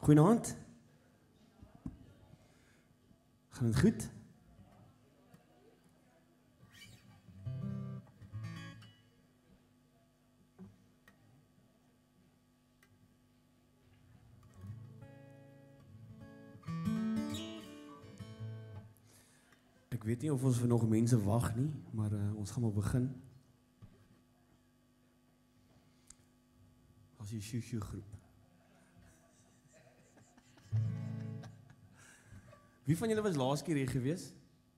Goeienaand. Gaan het goed? Ek weet nie of ons vir nog mense wag nie, maar ons gaan maar begin. As die Shushu groep. Wie van julle was laas keer hier gewees?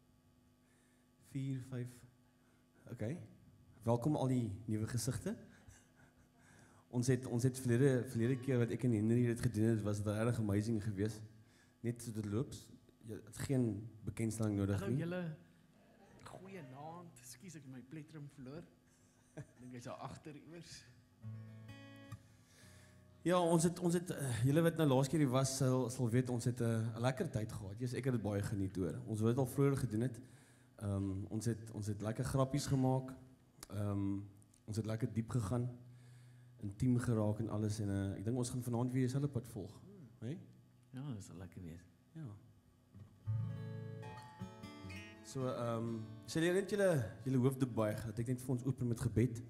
4, 5. Okay. Welkom al die nuwe gesigte. Ons het verlede keer wat ek en Henry dit gedoen het, was dit regtig amazing geweest. Net so dit loops. Jy het geen bekendstelling nodig nie. Hallo julle. Goeie naand. Ekskuus ek het my pletrum verloor. Ek dink hy's daar agter iewers. Ja, ons het julle wat nou laas keer hier was sal weet ons het 'n lekker tyd gehad. Ek het dit baie geniet hoor. Ons wou dit al vroeër gedoen het. Ons het lekker grappies gemaak. Ons het lekker diep gegaan. Intiem geraak en alles en ek dink ons gaan vanaand weer dieselfde pad volg. Hè? Ja, dit sal lekker wees. Ja. So, sal julle net julle hoofde buig, dat ek net vir ons open met gebed.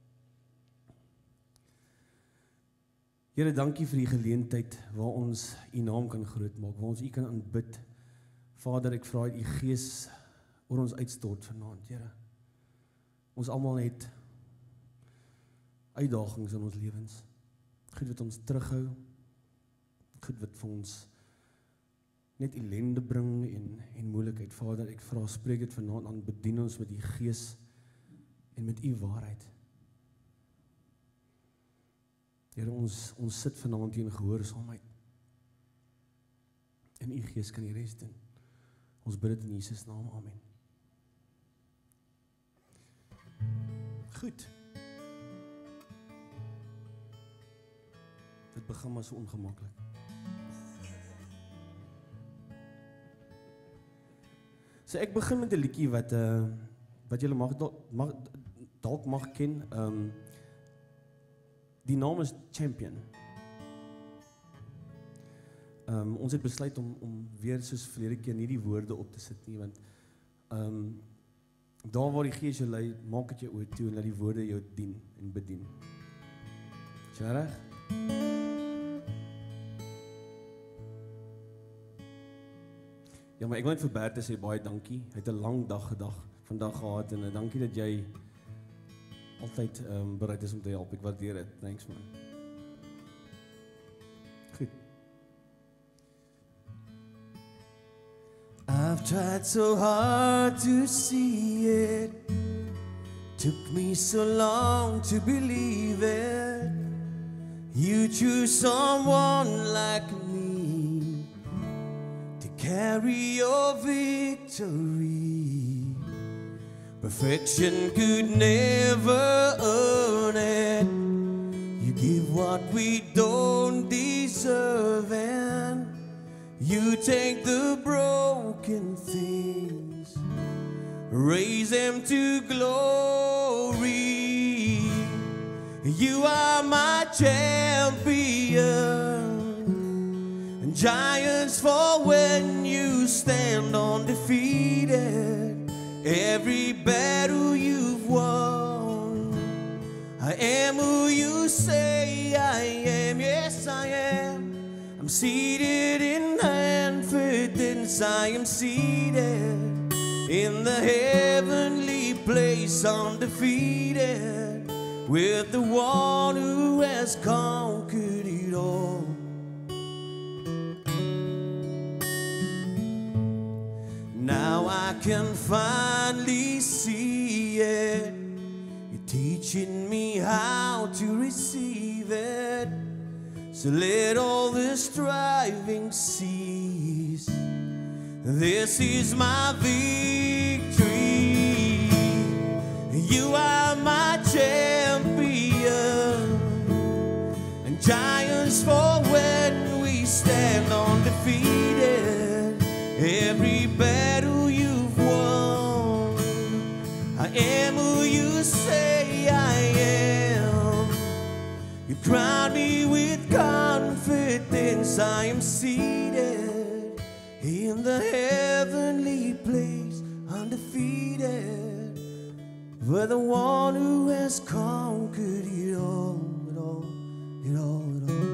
Here, dankie vir die geleentheid waar ons u naam kan groot maak, waar ons u kan aanbid. Vader, ek vra dat u Gees oor ons uitstort vanaand, Here. Ons almal het uitdagings in ons lewens. Goed wat ons terughou. Goed wat vir ons net ellende bring en moeilikheid. Vader, ek vra, spreek dit vanaand aan, bedien ons met u Gees en met u waarheid. Here, ons sit vanaand hier in gehoorsaamheid. En u Gees kan die res doen. Ons bid dit in Jesus naam, amen. Goed. Dit begin maar so ongemaklik. So ek begin met 'n liedjie wat julle dalk mag ken. Die naam is Champion. Ons het besluit om weer soos verlede keer nie die woorde op te sit nie, want daar waar die Gees jou lei, maak dit jou oor toe en laat die woorde jou dien en bedien. Is jy reg? Ja, maar ek wil net vir Bert sê baie dankie. Hy het 'n lang dag vandag gehad en dankie dat jy altyd bereid is om te help. Ek waardeer dit. Thanks man. Goed. I've tried so hard to see it. Took me so long to believe it. You choose someone like me to carry your victory. Perfection could never earn it. You give what we don't deserve, and you take the broken things, raise them to glory. You are my champion, and giants fall when you stand undefeated. Every battle you've won, I am who you say I am. Yes, I am. I'm seated in confidence. I am seated in the heavenly place, undefeated, with the one who has conquered it all. Now I can finally see it. You're teaching me how to receive it. So let all the striving cease. This is my victory. You are my champion. And giants fall when we stand undefeated. Every battle you've won, I am who you say I am. You crown me with confidence. confidence I am seated in the heavenly place, undefeated, with the one who has conquered it all, it all, it all, it all.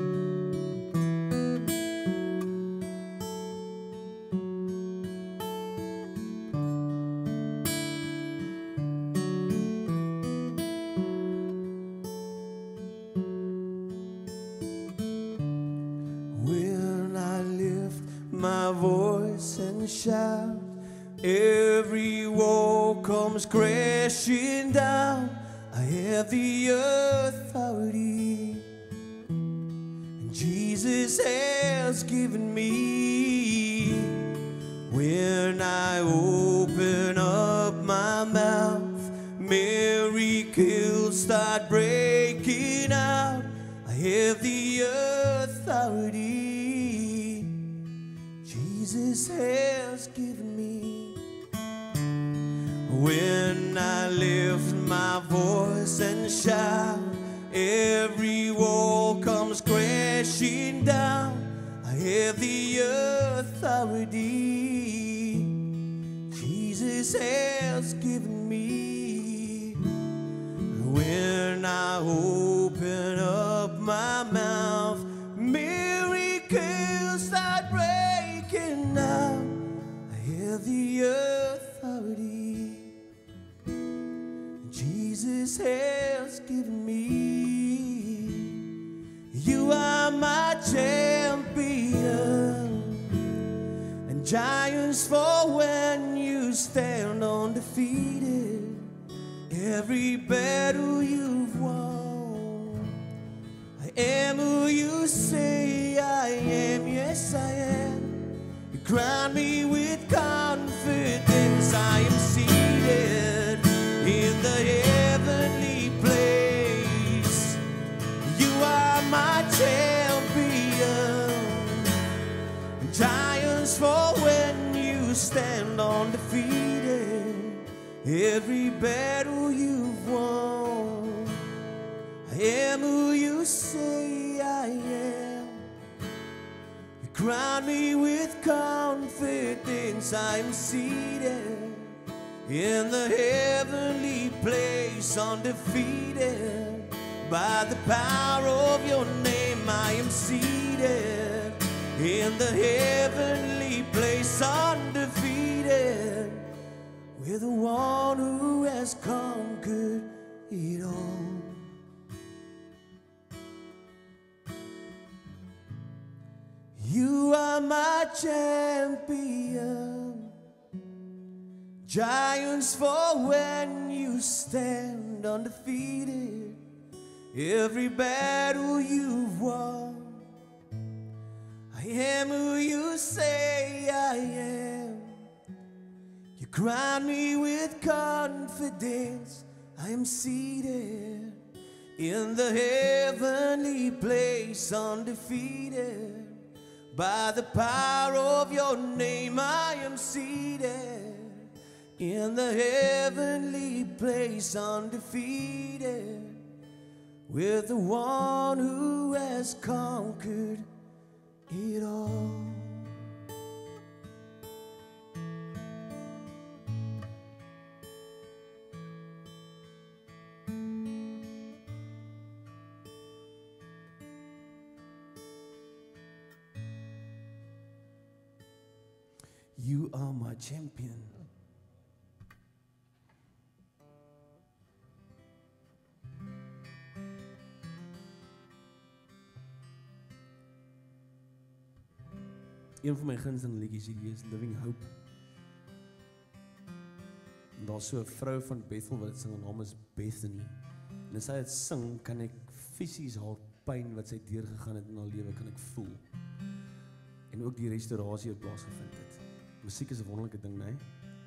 When I lift my voice and shout, every wall comes crashing down. I have the authority, and Jesus has given me. When I open up my mouth, miracles start breaking out. I have the authority Jesus has given me. When I lift my voice and shout, every wall comes crashing down. I have the authority Jesus has given me. When I open up my mouth, miracles start breaking out. I have the authority Jesus has given me. You are my champion, and giants fall when you stand undefeated. Every battle you've won, I am who you say I am. Yes, I am. You crown me with confidence. I am seated in the heavenly place. You are my champion. Giants fall when you stand undefeated. Every battle you've won, I am who you say I am. You crown me with confidence. I'm seated in the heavenly place, undefeated. By the power of your name, I am seated in the heavenly place, undefeated, with the one who has conquered it all. You are my champion. Giants fall when you stand undefeated. Every battle you've won, I am who you say I am. You crown me with confidence. I am seated in the heavenly place, undefeated. By the power of your name, I am seated in the heavenly place, undefeated, with the one who has conquered it all. You are my champion. Een van my gunsteling liedjies hierdie is Living Hope. En daar's so 'n vrou van Bethel wat dit sing, haar naam is Bethany. En as sy dit sing, kan ek fisies haar pyn wat sy deurgegaan het in haar lewe kan ek voel. En ook die restaurasie wat plaasgevind het. Musiek is 'n wonderlike ding, né?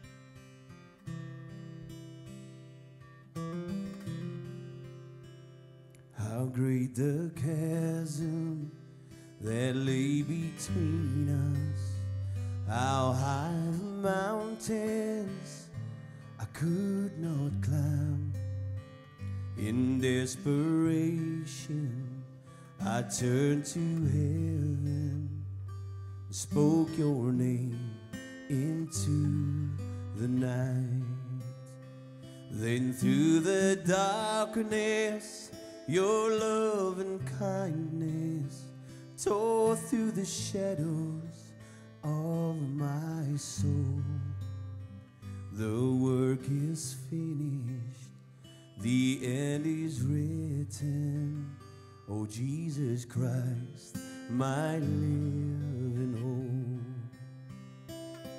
How great the chasm that lay between us, how high the mountains I could not climb. In desperation I turned to heaven, spoke your name into the night. Then through the darkness, your love and kindness tore through the shadows of my soul. The work is finished, the end is written. Oh, Jesus Christ, my living hope.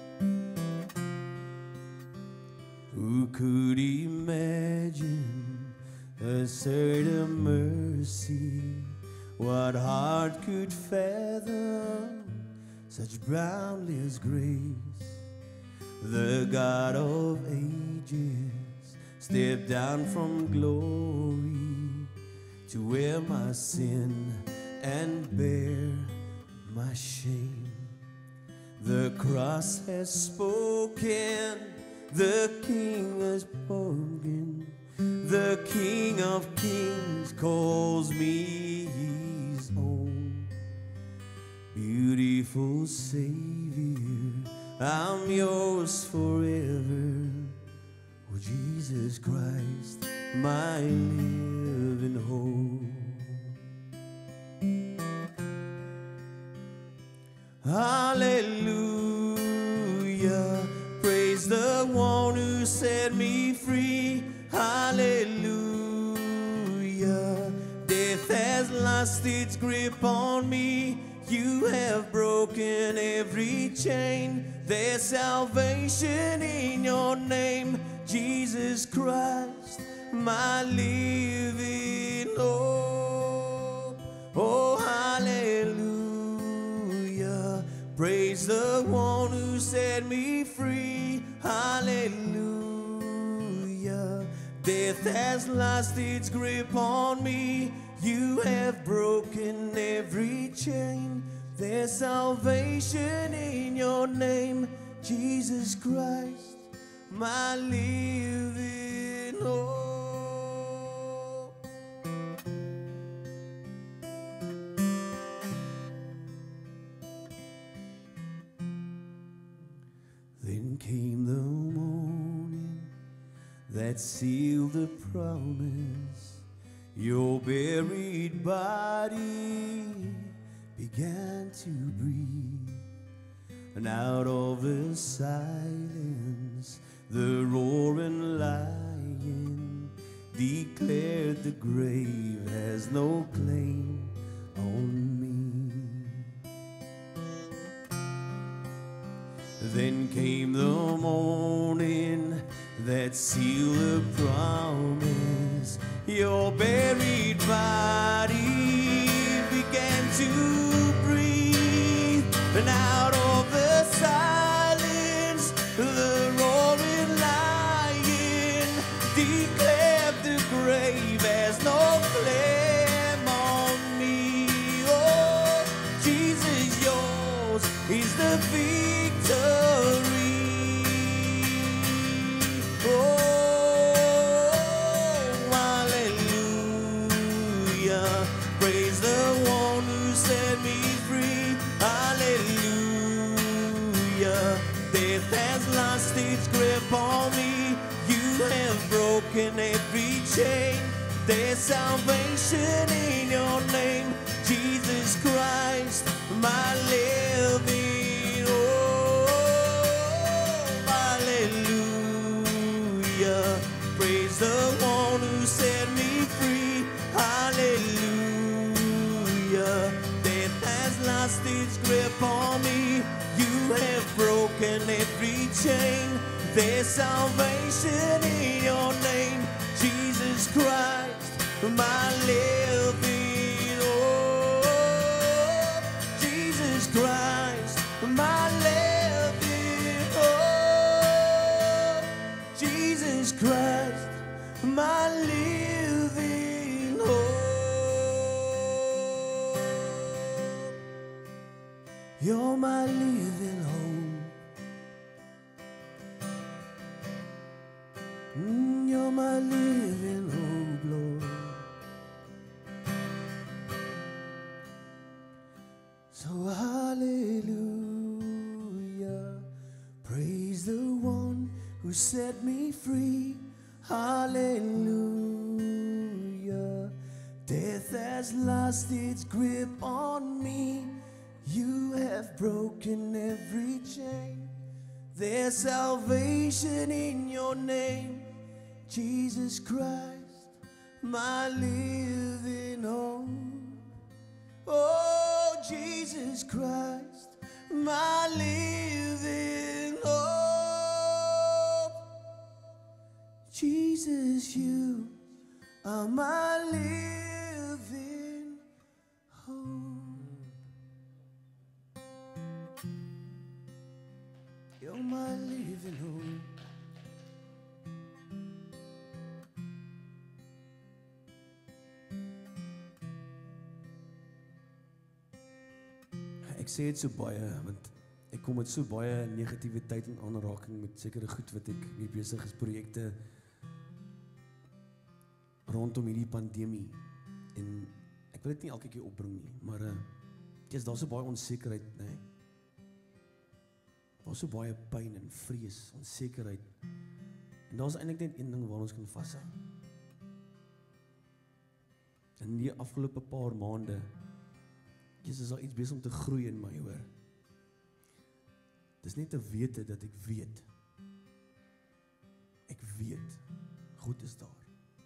Who could imagine a certain mercy? What heart could fathom such boundless grace? The God of ages stepped down from glory to wear my sin and bear my shame. The cross has spoken, the King has spoken, the King of Kings calls me his own. Beautiful Savior, I'm yours forever. Oh, Jesus Christ, my living hope. Hallelujah, praise the one who set me free. Hallelujah, death has lost its grip on me. You have broken every chain. There's salvation in your name, Jesus Christ, my living hope. Oh, hallelujah, praise the one who set me free. Hallelujah, death has lost its grip on me. You have broken every chain. There's salvation in your name, Jesus Christ, my living hope. Then came the morning that sealed the promise. Your buried body began to breathe, and out of the silence, the roaring lion declared the grave has no claim on me. Then came the morning that sealed the promise. Your buried body began to breathe, and out of the silence, the roaring lion declared the grave has no claim on me. Oh, Jesus, yours is the victory. Oh, hallelujah, praise the one who set me free. Hallelujah, death has lost its grip on me. You have broken every chain. There's salvation in your name, Jesus Christ, my living hope. Hallelujah, praise the one who set me free. Hallelujah, death has lost its grip on me. You have broken every chain. There's salvation in your name, Jesus Christ, my living hope. Jesus Christ, my living hope. Jesus Christ, my living hope. You're my living hope. You're my living hope, Lord. set me free. Hallelujah. Death has lost its grip on me. You have broken every chain. There's salvation in your name, Jesus Christ, my living hope. Oh, Jesus Christ, my living hope. Jesus, you are my living hope. You're my living hope. Ek sê dit so baie want ek kom met so baie negativiteit en aanraking met sekere goed wat ek mee besig is, projekte rondom hierdie pandemie. En ek wil dit nie elke keer opbring nie, maar daar's so baie onsekerheid, nee. Daar's so baie pyn en vrees, onsekerheid. En daar's eintlik net een ding waar ons kan vashou. In die afgelope paar maande is daar iets besig om te groei in my, hoor. Dis net 'n wete dat ek weet. Ek weet, God is daar.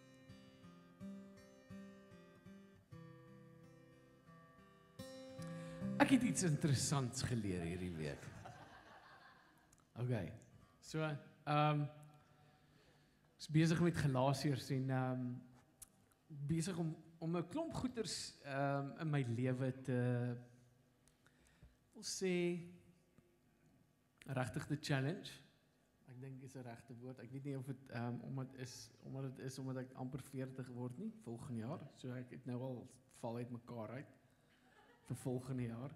Ek het iets interessants geleer hierdie week. Okay, so, is besig met Galasiërs en besig om 'n klomp goeders in my lewe te wil sê regtig te challenge. Ek dink is 'n regte woord. Ek weet nie of dit omdat ek amper 40 word nie volgende jaar. So ek het nou al val uit mekaar uit vir volgende jaar.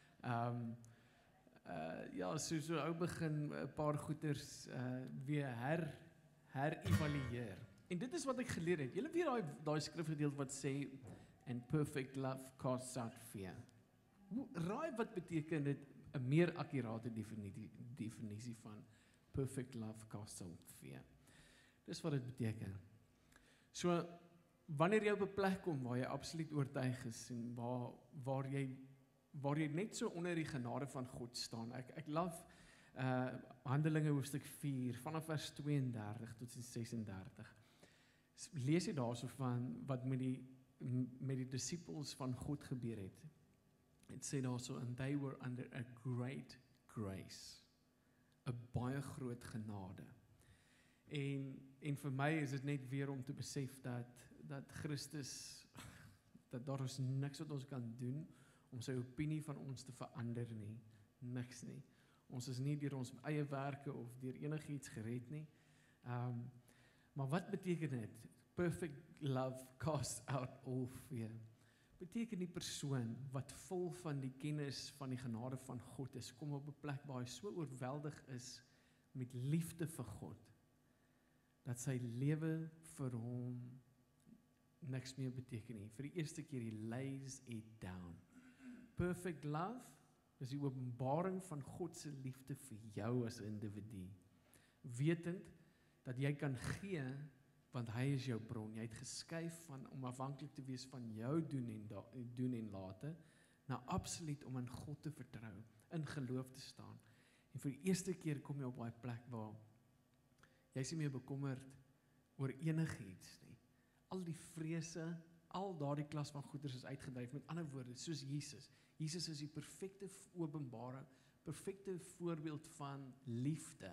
Ja, so ou begin 'n paar goeders weer her-evalueer. En dit is wat ek geleer het. Julle weet daai skrifgedeelte wat sê and perfect love casts out fear. Raai wat beteken dit 'n meer akkurate definisie van perfect love casts out fear. Dis wat dit beteken. So wanneer jy op 'n plek kom waar jy absoluut oortuig is en waar jy net so onder die genade van God staan. Ek love Handelinge hoofstuk 4 vanaf vers 32 tot 36. Lees jy daarso van wat met die disippels van God gebeur het. Het sê daarso, and they were under a great grace. 'n baie groot genade. En vir my is dit net weer om te besef dat Christus, dat daar is niks wat ons kan doen om sy opinie van ons te verander nie. Niks nie. Ons is nie deur ons eie werke of deur enigiets gered nie. Maar wat beteken dit? Perfect love casts out all fear. Beteken die persoon wat vol van die kennis van die genade van God is, kom op 'n plek waar hy so oorweldig is met liefde vir God, dat sy lewe vir hom niks meer beteken nie. Vir die eerste keer, he lays it down. Perfect love is die openbaring van God se liefde vir jou as 'n individu. Wetend dat jy kan gee, want hy is jou bron. Jy het geskuif om afhanklik te wees van jou doen en late, na absoluut om in God te vertrou, in geloof te staan. En vir die eerste keer kom jy op daai plek waar jy is nie meer bekommerd oor enigiets nie. Al die vrese, al daardie klas van goeders is uitgedryf. Met ander woorde, soos Jesus. Jesus is die perfekte openbaring, perfekte voorbeeld van liefde.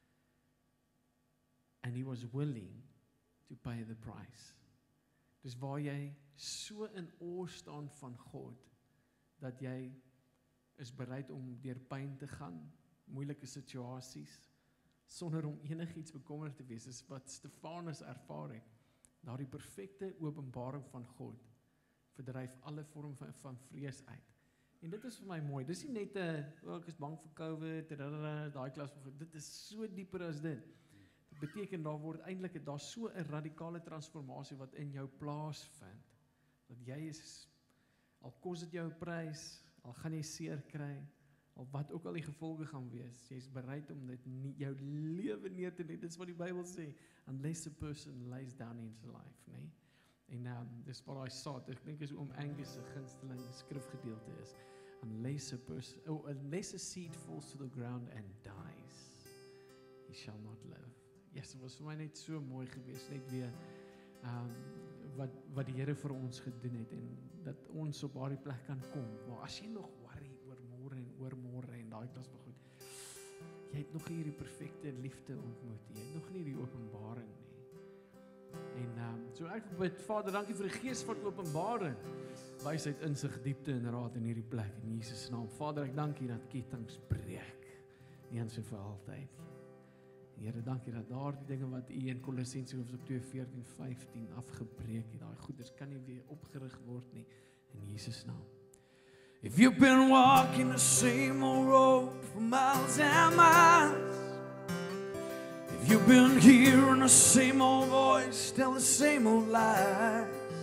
And he was willing to pay the price. Dis waar jy so in awe staan van God, dat jy is bereid om deur pyn te gaan, moeilike situasies, sonder om enigiets bekommerd te wees, is wat Stefanus ervaar het. Daardie perfekte openbaring van God verdryf alle vorm van vrees uit. En dit is vir my mooi. Dis nie net ek is bang vir COVID, daai klas van dit is so dieper as dit. Dit beteken daar so 'n radikale transformasie wat in jou plaasvind. Dat jy is, al kos dit jou 'n prys, al gaan jy seer kry, of wat ook al die gevolge gaan wees, jy is bereid om dit nie, jou lewe neer te lê. Dit is wat die Bybel sê, unless a person lays down his life, nee? En dis wat hy sê, ek dink is oom Angus se gunsteling skrifgedeelte is, unless a seed falls to the ground and dies, he shall not live. Yes, dit was vir my net so mooi geweest, net weer wat die Here vir ons gedoen het, en dat ons op daardie plek kan kom, maar as jy nog worry oor môre en daai klas begoed, jy het nog nie hierdie perfekte liefde ontmoet, jy het nog nie die openbaring nie. En so ek bid, Vader, dankie vir die gees van openbaring, wysheid, insig, diepte en raad in hierdie plek, in Jesus naam. Vader, ek dank U dat kettinge breek, eens en vir altyd. Here, dankie dat daardie dinge wat U in Kolossense hoofstuk 2:14-15 afgebreek het, daai goeders kan nie weer opgerig word nie, in Jesus naam. If you've been walking the same old road for miles and miles, if you've been hearing the same old voice tell the same old lies,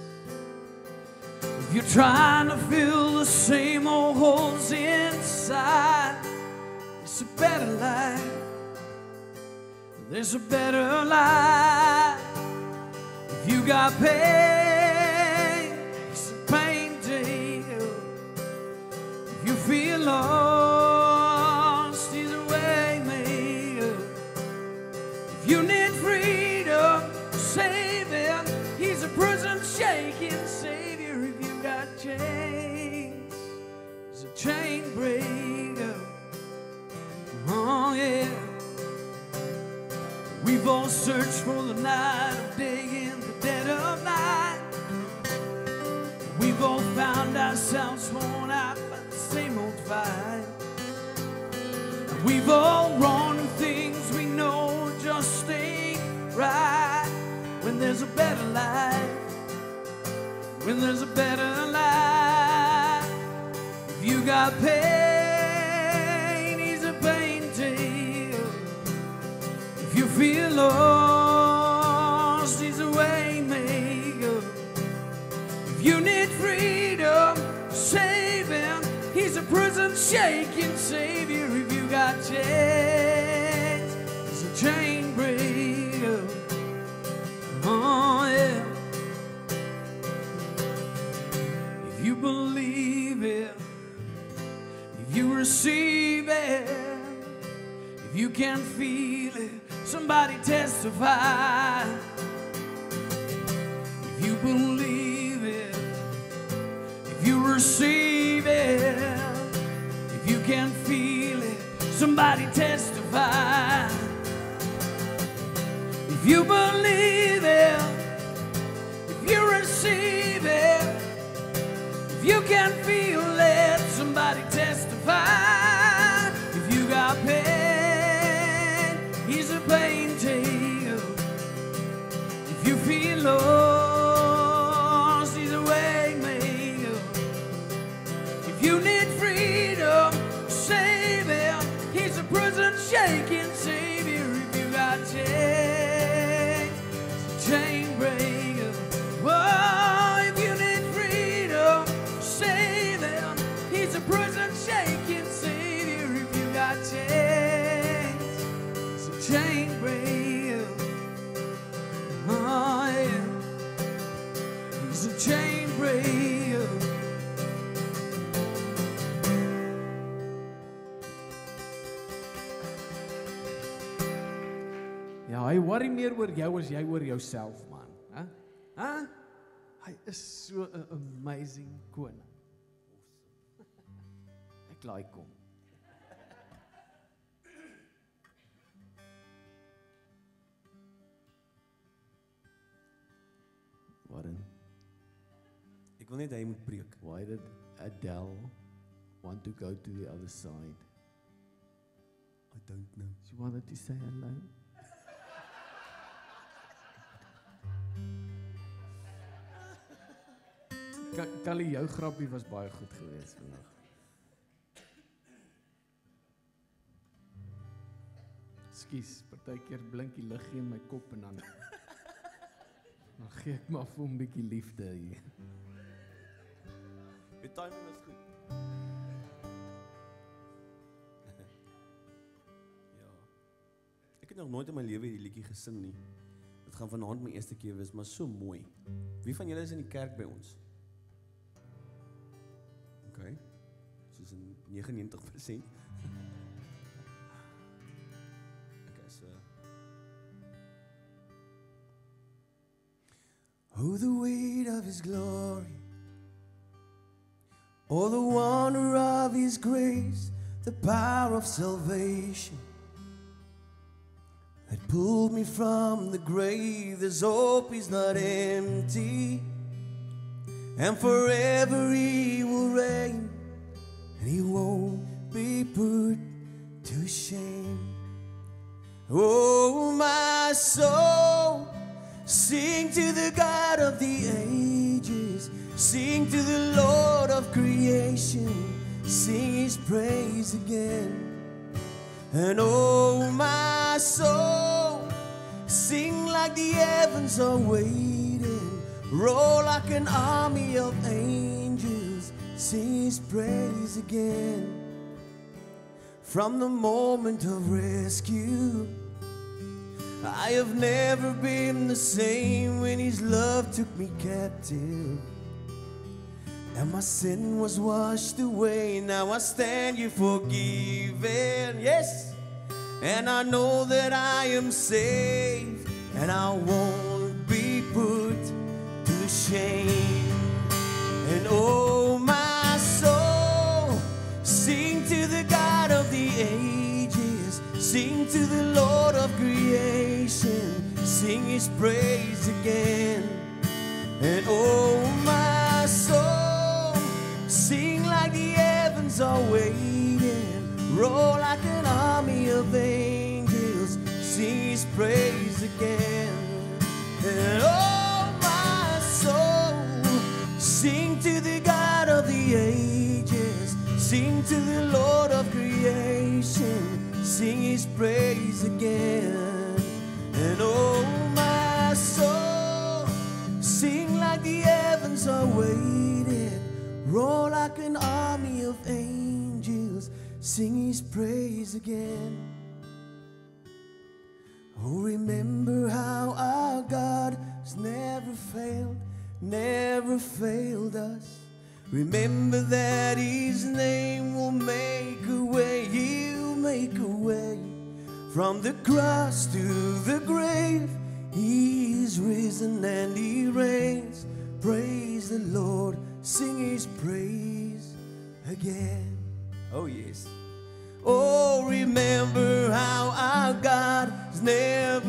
if you're trying to fill the same old holes inside, it's a better life. There's a better life. If you got pain, it's a pain to heal. If you feel lost, He's a way maker. If you need freedom, saving, He's a prison shaking Savior. If you got chains, He's a chain breaker. Oh yeah. We've all searched for the night of day in the dead of night. We've all found ourselves worn out by the same old fight. We've all wrong things we know just ain't right. When there's a better life, when there's a better life, if you got pain, He's a pain to heal. If you feel lost, He's a way maker. If you need freedom, saving, He's a prison shaking Savior. If you got chains, He's a chain breaker. Oh yeah. If you believe it, if you receive it, if you can feel it, somebody testify. If you believe it, if you receive it, if you can feel it, somebody testify. If you believe it, if you receive it, if you can feel it, somebody testify. If you got pain, He's a pain taker. If you feel lost, He's a way maker. If you need freedom, saving, He's a prison shaking Savior. If you got chains, He's a chain breaker. Whoa, if you need freedom, saving, He's a prison shaking Savior. If you got chains, chain breaker. Oh yeah. He's a chain breaker. Ja, hy worry meer oor jou as jy oor jouself, man. Hæ? Hy is so 'n amazing koning. Ek laai kom. Warren, Ek wil net hy moet preek. why did Adele want to go to the other side? I don't know. She wanted to say hello. Kali, jou grappie was baie goed geweest vandag. Skus, partykeer blink die liggie in my kop en dan gee ek maar vir hom 'n bietjie liefde hier. Die timing was goed. het nog nooit in my lewe hierdie liedjie gesing nie. Dit gaan vanaand my eerste keer wees, maar so mooi. Wie van julle is in die kerk by ons? Okay. Soos in 99%. Okay, so. Oh, the weight of His glory. Oh, the wonder of His grace, the power of salvation that pulled me from the grave. There's hope, He's not empty, and forever He will reign, and He won't be put to shame. Oh, my soul, sing to the God of the ages. Sing to the Lord of creation, sing His praise again. And oh, my soul, sing like the heavens are waiting. Roll like an army of angels, sing His praise again. From the moment of rescue, I have never been the same when His love took me captive. And my sin was washed away. Now I stand here forgiven. Yes. And I know that I am saved, and I won't be put to shame. And oh, my soul, sing to the God of the ages. Sing to the Lord of creation. Sing His praise again. And oh, my soul, sing like the heavens are waiting. Roll like an army of angels. Sing His praise again. And oh, my soul, sing to the God of the ages. Sing to the Lord of creation. Sing His praise again. And oh, my soul, sing like the heavens are waiting. Roll like an army of angels. Sing His praise again. Oh, remember how our God has never failed us. Remember that His name will make a way. He'll make a way from the cross to the grave. He is risen and He reigns. Praise the Lord, sing His praise again. Oh yes. Oh, remember how our God has never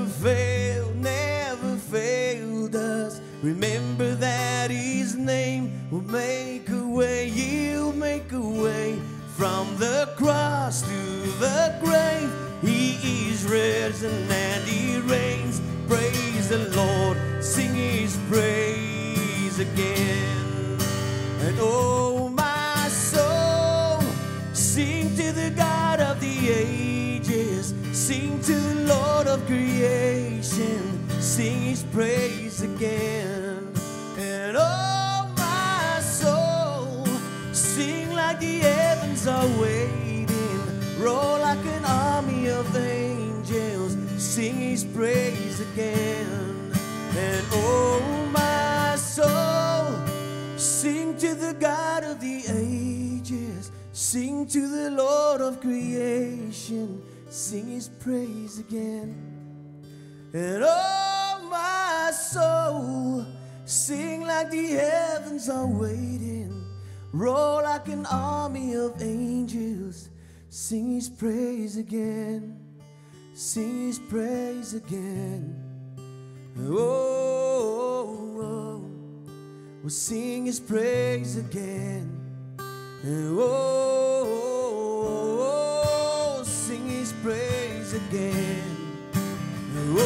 failed us. Remember that His name will make a way. He'll make a way from the cross to the grave. He is risen and He reigns. Praise the Lord, sing His praise again. And oh, my soul, sing to the God of the ages. Sing to the Lord of creation. Sing His praise again. And oh, my soul, sing like the heavens are waiting. Roll like an army of angels. Sing His praise again. And oh, my soul, sing to the God of the ages. Sing to the Lord of creation. Sing His praise again. And oh, my soul, sing like the heavens are waiting. Roll like an army of angels. Sing His praise again. Sing His praise again. Oh, oh, oh. We'll sing His praise again. Oh, oh, oh, sing His praise again. Oh,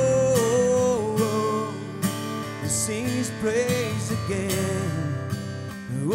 oh, oh, sing His praise again. Oh,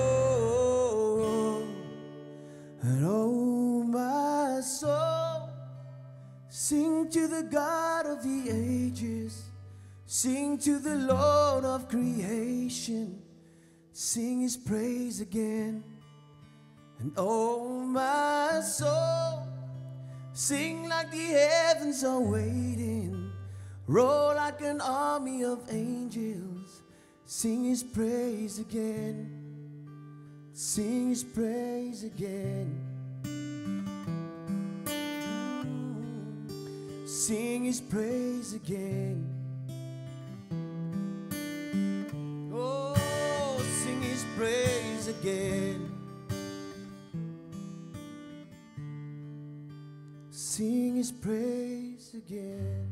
oh, and oh, my soul, sing to the God of the ages. Sing to the Lord of creation. Sing His praise again. And oh, my soul, Sing like the heavens are waiting. Roll like an army of angels. Sing His praise again. Sing His praise again. Sing His praise again. Oh, sing His praise again. Sing His praise again.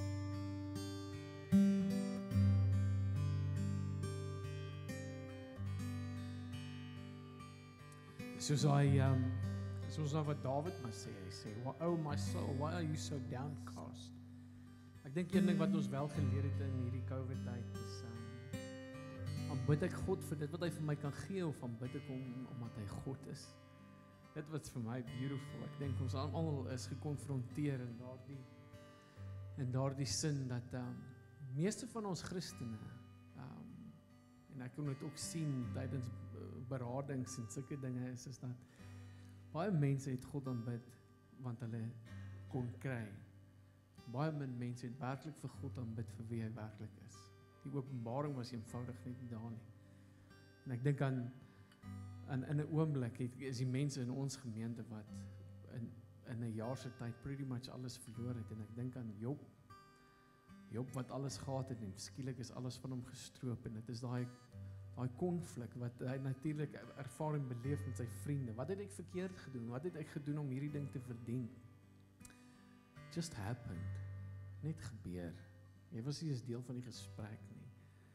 Soos wat Dawid maar sê, hy sê, "Oh my soul, why are you so downcast?" Ek dink een ding wat ons wel geleer het in hierdie COVID tyd is, aanbid ek God vir dit wat hy vir my kan gee, of aanbid ek hom omdat hy God is. Dit wat vir my beautiful. Ek dink ons almal is gekonfronteer in daardie sin dat meeste van ons Christene, en ek kon dit ook sien tydens beradings en sulke dinge is dat baie mense het God aanbid want hulle kon kry. Baie min mense het werklik vir God aanbid vir wie hy werklik is. Die openbaring was eenvoudig nie daar nie. En ek dink aan in 'n oomblik is die mense in ons gemeente wat in 'n jaar se tyd pretty much alles verloor het. En ek dink aan Job wat alles gehad het en skielik is alles van hom gestroop, en dit is daai konflik wat hy natuurlik ervaring beleef met sy vriende. Wat het ek verkeerd gedoen? Wat het ek gedoen om hierdie ding te verdien? Just happened. Net gebeur. Jy was nie eens deel van die gesprek nie.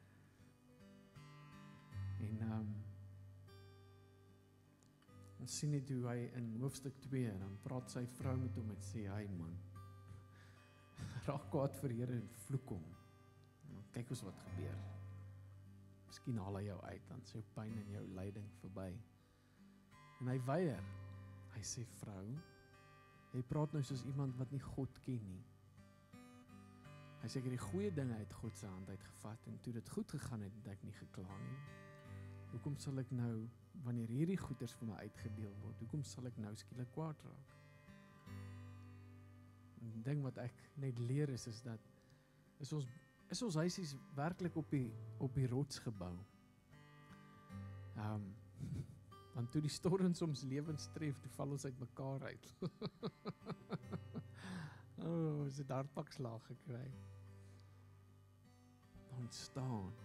En ons sien net hoe hy in hoofstuk 2, dan praat sy vrou met hom en sê, "Hey man, raak kwaad vir Here en vloek hom. Kyk ons wat gebeur. Miskien haal hy jou uit, dan is jou pyn en jou lyding verby." En hy weier. Hy sê, "Vrou, jy praat nou soos iemand wat nie God ken nie." Hy sê, "Ek het die goeie dinge uit God se hand uitgevat, en toe dit goed gegaan het, het ek nie gekla nie. Hoekom sal ek nou, wanneer hierdie goeders vir my uitgedeel word, hoekom sal ek nou skielik kwaad raak?" En die ding wat ek net leer is dat is ons huisies werklik op die rots gebou. Want toe die storms ons lewens tref, toe val ons uit mekaar uit. Ons het hartpakslag gekry. Ontstaan.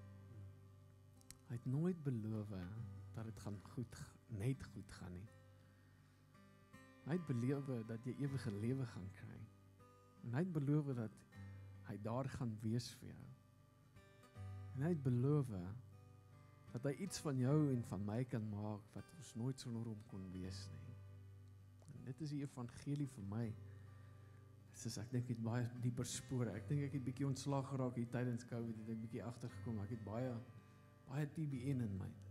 Hy het nooit beloof dat dit net goed gaan nie. Hy het beloof dat jy ewige lewe gaan kry. En hy het beloof dat hy daar gaan wees vir jou. En hy het beloof dat hy iets van jou en van my kan maak wat ons nooit sonder hom kon wees nie. En dit is die evangelie vir my. Ek dink ek het baie dieper spore. Ek dink ek het bietjie ontslaag geraak hier tydens COVID, het ek bietjie agtergekom. Ek het baie TBN in my.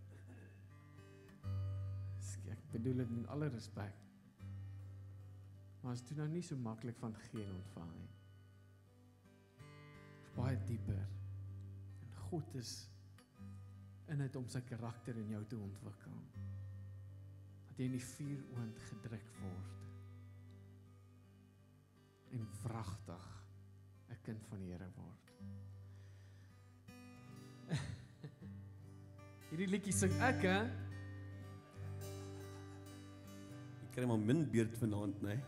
Ek bedoel dit met alle respek. Maar is toe nou nie so maklik van gee en ontvang nie. Baie dieper. En God is in dit om sy karakter in jou te ontwikkel. Dat jy in die vuuroond gedruk word. En wragtig 'n kind van die Here word. Hierdie liedjie sing ek, hè? Ek kry maar min beerd vanaand, né?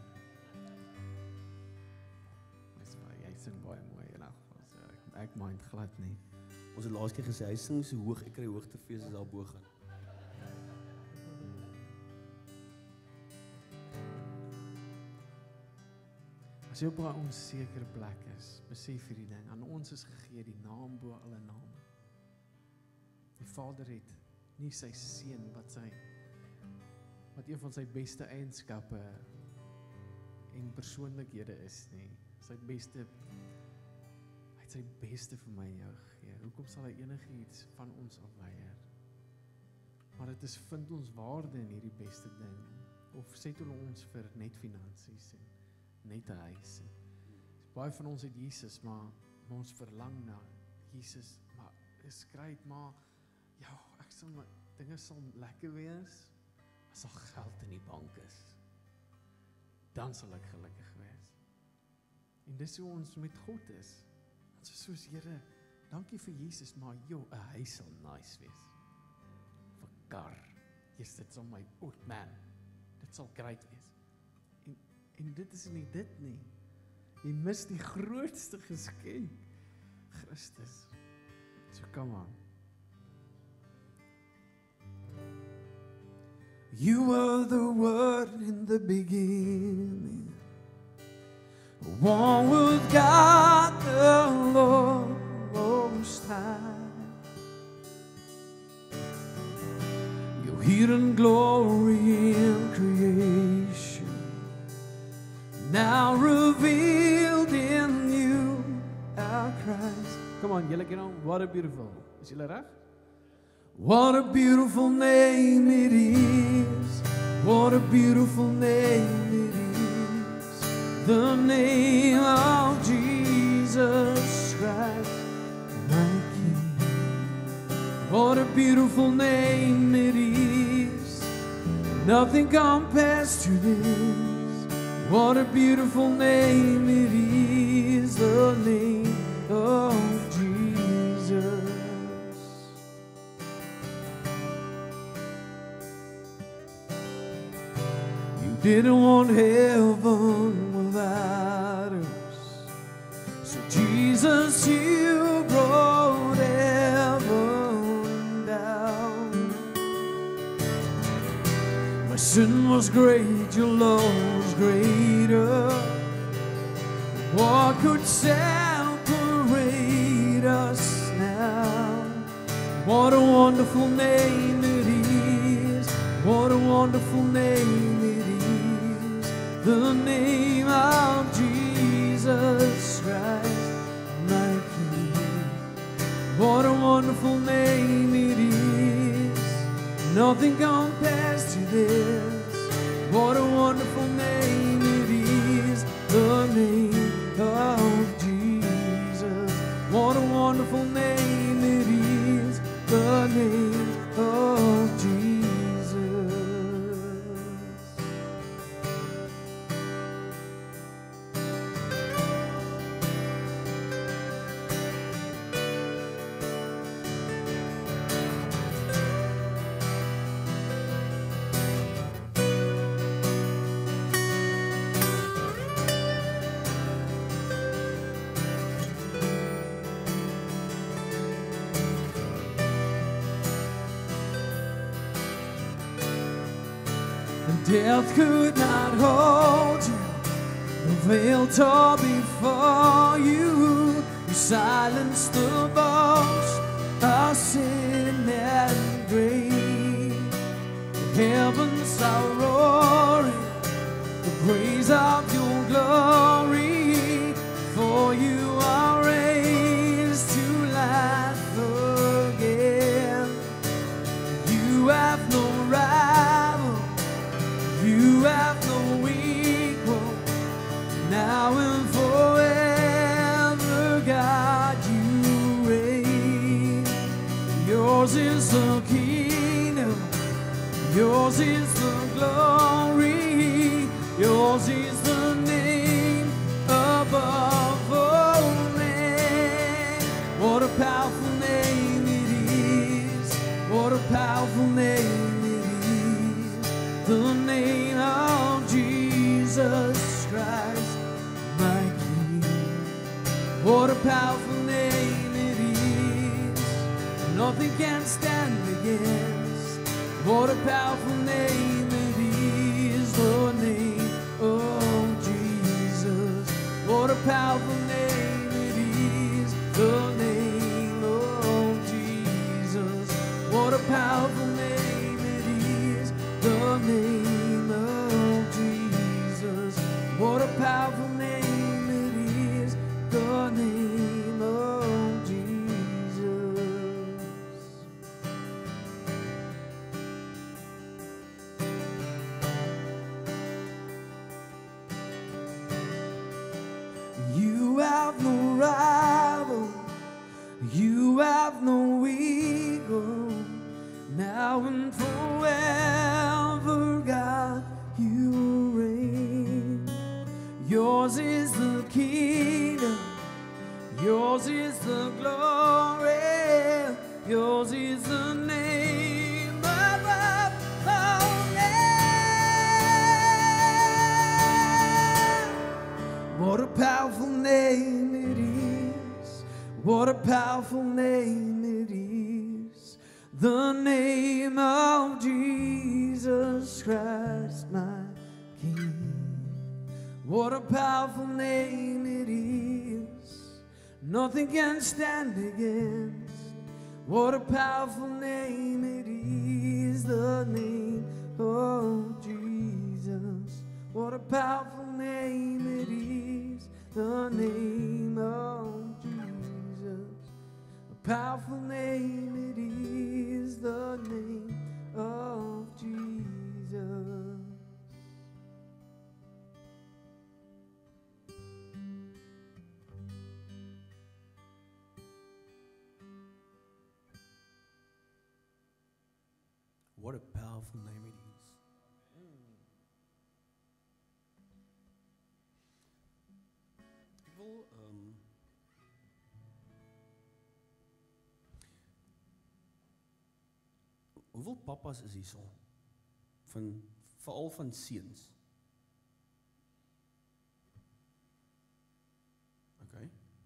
Jy sing baie mooi in elk geval, so ek mind glad nie. Ons het laas keer gesê, hy sing so hoog, ek kry hoogtevrees as daar bo gaan. As jy op 'n onsekere plek is, besef hierdie ding, aan ons is gegee die naam bo alle name. Die Vader het nie sy seun wat een van sy beste eienskappe en persoonlikhede is nie. Hy het sy beste vir my en jou gegee. Hoekom sal hy enigiets van ons afweier? Maar dit vind ons waarde in hierdie beste ding. Of settel ons vir net finansies en net 'n huis. Baie van ons het Jesus, maar ons verlang na Jesus, maar skryf maar, ja, dinge sal lekker wees, as al geld in die bank is. dan sal ek gelukkig wees. En dis hoe ons met God is. Ons is soos, Here, dankie vir Jesus, maar joh, 'n huis sal nice wees. Vir kar. Yes, dit sal my, oh man, dit sal great wees. En dit is nie dit nie. Jy mis die grootste geskenk, Christus. So come on. You were the Word in the beginning, one with God the Lord Most High. Your hidden glory in creation, now revealed in you, our Christ. Come on, julle ken hom. What a beautiful. Is julle reg? What a beautiful name it is. What a beautiful name it is. The name of Jesus Christ, my King. What a beautiful name it is. Nothing compares to this. What a beautiful name it is. The name of Jesus. Didn't want heaven without us, so Jesus, you brought heaven down. My sin was great, your love was greater. What could separate us now? What a wonderful name it is. What a wonderful name it is. The name of Jesus Christ, my King. What a wonderful name it is. Nothing compares to this. What a wonderful name it is. The name of Jesus. What a wonderful name it is. The name of Jesus. Death could not hold you, the veil tore before you. You silenced the voice of sin and grave. The heavens are roaring, the praise of your glory. For you are raised to life again. You have no rival, you have no equal, now and forever, God, you reign. Yours is the kingdom, yours is the glory, yours is the name above all names. What a powerful name it is, what a powerful name it is. The name of Jesus Christ, my King. What a powerful name it is. Nothing can stand against. What a powerful name it is. The name of Jesus. What a powerful name it is. The name of Jesus. What a powerful name it is. The name of Jesus. What a powerful name it is. The name of Jesus. You have no rival, you have no equal, now What a powerful name it is, the name of Jesus Christ, my King. What a powerful name it is, nothing can stand against. What a powerful name it is, the name of Jesus. What a powerful name it is, the name of Jesus. A powerful name it is, the name of Jesus. What a powerful name it is. Ek wil hoeveel papas is hier so? Veral van seuns. Okay.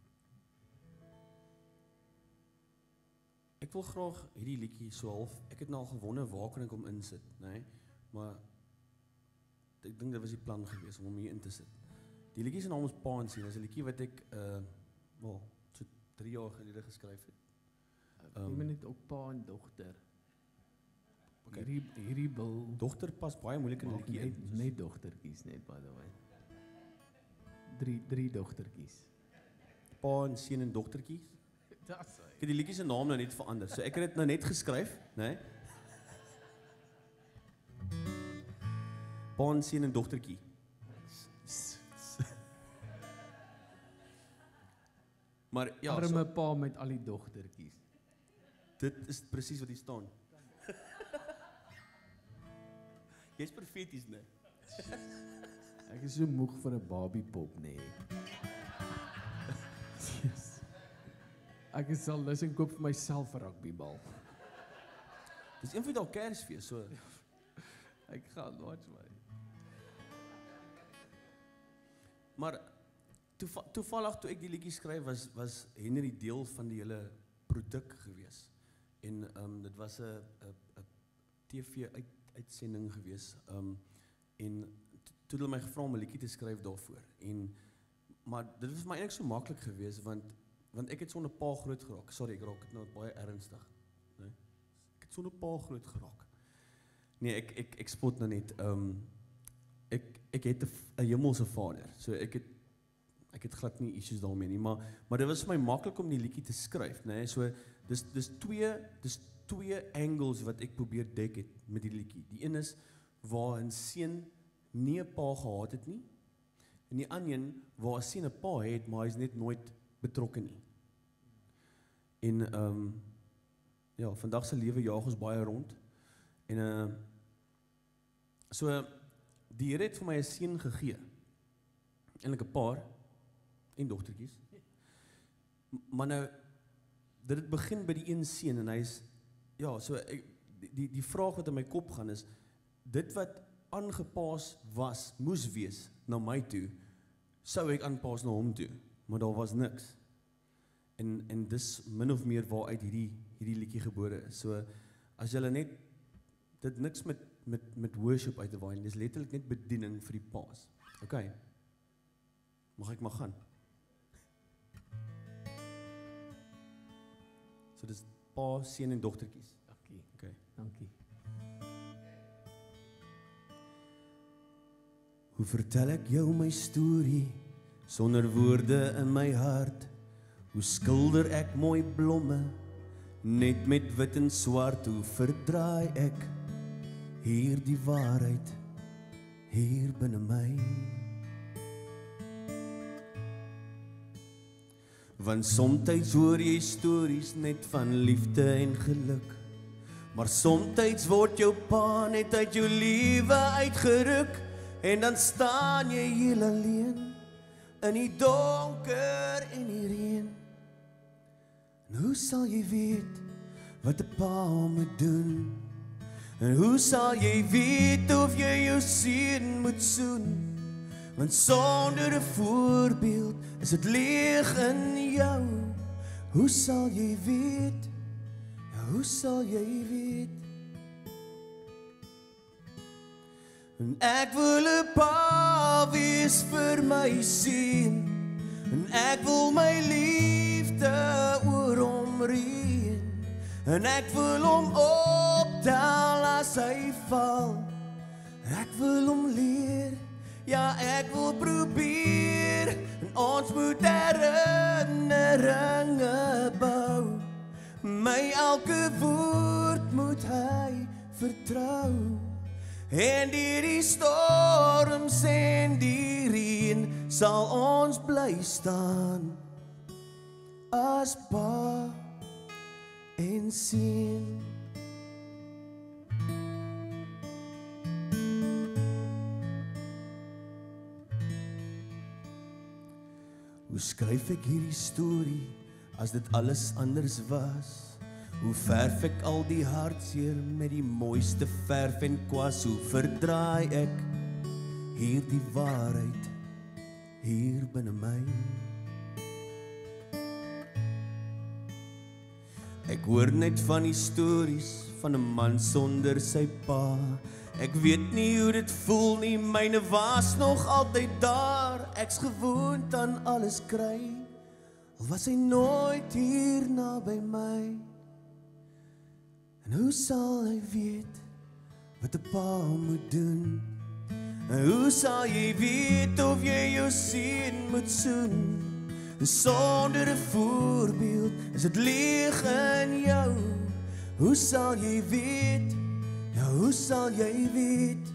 Ek wil graag hierdie liedjie so half, ek het nou al gewonder waar kan ek hom insit, nee? Maar ek dink dit was die plan gewees om hom hier in te sit. Die liedjie se naam is Pa en Seun, dis 'n liedjie wat ek wel so 3 jaar gelede geskryf het. Jy moet net ook pa en dogter. Okay. Hierdie bil Dogter pas baie moeilik in 'n liedjie in. net dogtertjies net by the way. Drie dogtertjies. Pa en Seun en dogtertjies. Dis Ek het die liedjie se naam nou net verander. So ek het dit nou net geskryf, né? Pa en Seun en dogtertjie. Maar ja, arme pa met al die dogtertjies. dit is presies wat hier staan. Jy's profeties, né? Ek is so moeg vir 'n babiepop, nee. Yes. Ek is al lus en koop vir myself 'n rugbybal. Dis een van daai Kersfees, so. Ek gaan watch my. Maar toevallig toe ek die liedjie skryf was Henry deel van die hele produk gewees. En dit was 'n TV uitsending gewees. En toe hulle my gevra om 'n liedjie te skryf daarvoor. Maar dit was my eintlik so maklik gewees want ek het sonder pa groot geraak. Sorry, ek raak dit nou baie ernstig, né? Ek het sonder pa groot geraak. Nee, ek spot nou net. Ek het 'n hemelse Vader. So ek het glad nie issues daarmee nie, maar dit was vir my maklik om die liedjie te skryf, né? So dis twee angles wat ek probeer dek het met die liedjie. Die een is waar 'n seun nie 'n pa gehad het nie, en die ander een waar 'n seun 'n pa het, maar hy's net nooit betrokke nie. En ja, vandag se lewe jaag ons baie rond. En so die Here het vir my 'n seun gegee. Eintlik 'n paar en dogtertjies. Maar nou dit het begin by die een seun en hy's ja, so die vraag wat in my kop gaan is dit wat aangepas moes wees na my toe, sou ek aanpas na hom toe, maar daar was niks. En dis min of meer waaruit hierdie liedjie gebore is. So as jy net dit niks met worship uit te waai, dis letterlik net bediening vir die paas. Okay. Mag ek maar gaan? So dis pa, seun en dogtertjies. Okay. Dankie. Hoe vertel ek jou my storie sonder woorde in my hart? Hoe skilder ek mooi blomme net met wit en swart? Hoe verdraai ek hier die waarheid hier binne my? Want somtyds hoor jy stories net van liefde en geluk, maar somtyds word jou pa net uit jou lewe uitgeruk, en dan staan jy heel alleen in die donker en die reën. En hoe sal jy weet wat 'n pa moet doen? En hoe sal jy weet of jy jou seun moet soen? Want sonder 'n voorbeeld is dit leeg in jou. Hoe sal jy weet? Ja, hoe sal jy weet? En ek wil 'n pa wees vir my seun, en ek wil my liefde oor hom reën, en ek wil hom optel as hy val. Ek wil hom leer, ja ek wil probeer, en ons moet herinneringe bou. My elke woord moet hy vertrou, en deur die storms en die reën sal ons bly staan as pa en seun. Hoe skryf ek hierdie storie as dit alles anders was? Hoe verf ek al die hartseer met die mooiste verf en kwas? Hoe verdraai ek hierdie waarheid hier binne my? Ek hoor net van die stories van 'n man sonder sy pa. Ek weet nie hoe dit voel nie, myne was nog altyd daar. Ek's gewoond aan alles kry, al was hy nooit hier naby my. En hoe sal hy weet wat 'n pa moet doen? En hoe sal jy weet of jy jou seun moet soen? En sonder 'n voorbeeld is dit leeg in jou. Hoe sal jy weet? Ja, hoe sal jy weet?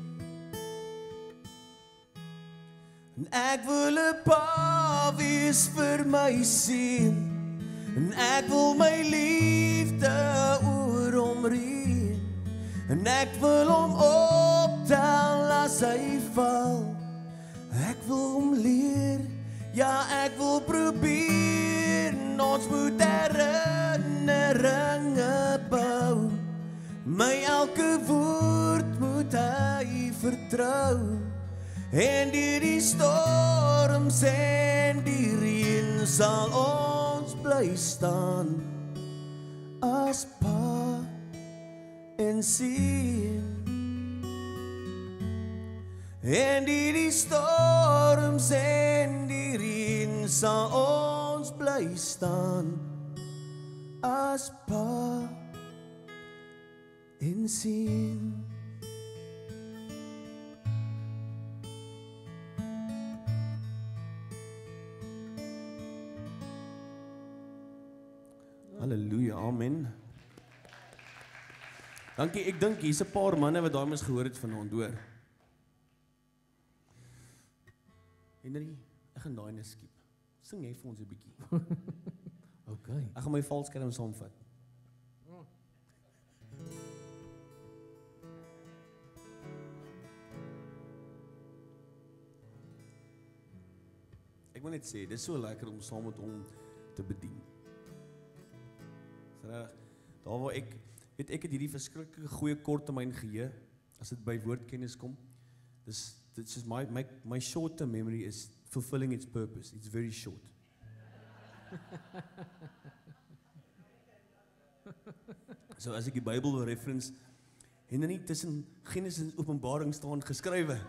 En ek wil 'n pa wees vir my seun, en ek wil my liefde oor hom reën, en ek wil hom optel as hy val. Ek wil hom leer, ja ek wil probeer, en ons moet herinneringe bou. My elke woord moet hy vertrou, en deur die storms en die reën sal ons bly staan as pa en seun. En deur die storms en die reën sal ons bly staan as pa en seun. Halleluja, amen. Dankie, ek dink hier's 'n paar manne wat daai mens gehoor het vanaand, hoor. Henry, ek gaan daai net skiep. Sing jy vir ons 'n bietjie? Okay. Ek gaan my valskerm saamvat. Ek wil net sê, dit is so lekker om saam met hom te bedien. Daar waar ek het hierdie verskriklike goeie korttermyn geheue as dit by woordkennis kom. Dit is my short-term memory is fulfilling its purpose. It's very short. So as ek die Bybel wil reference, en nie tussen Genesis en Openbaring staan geskrywe.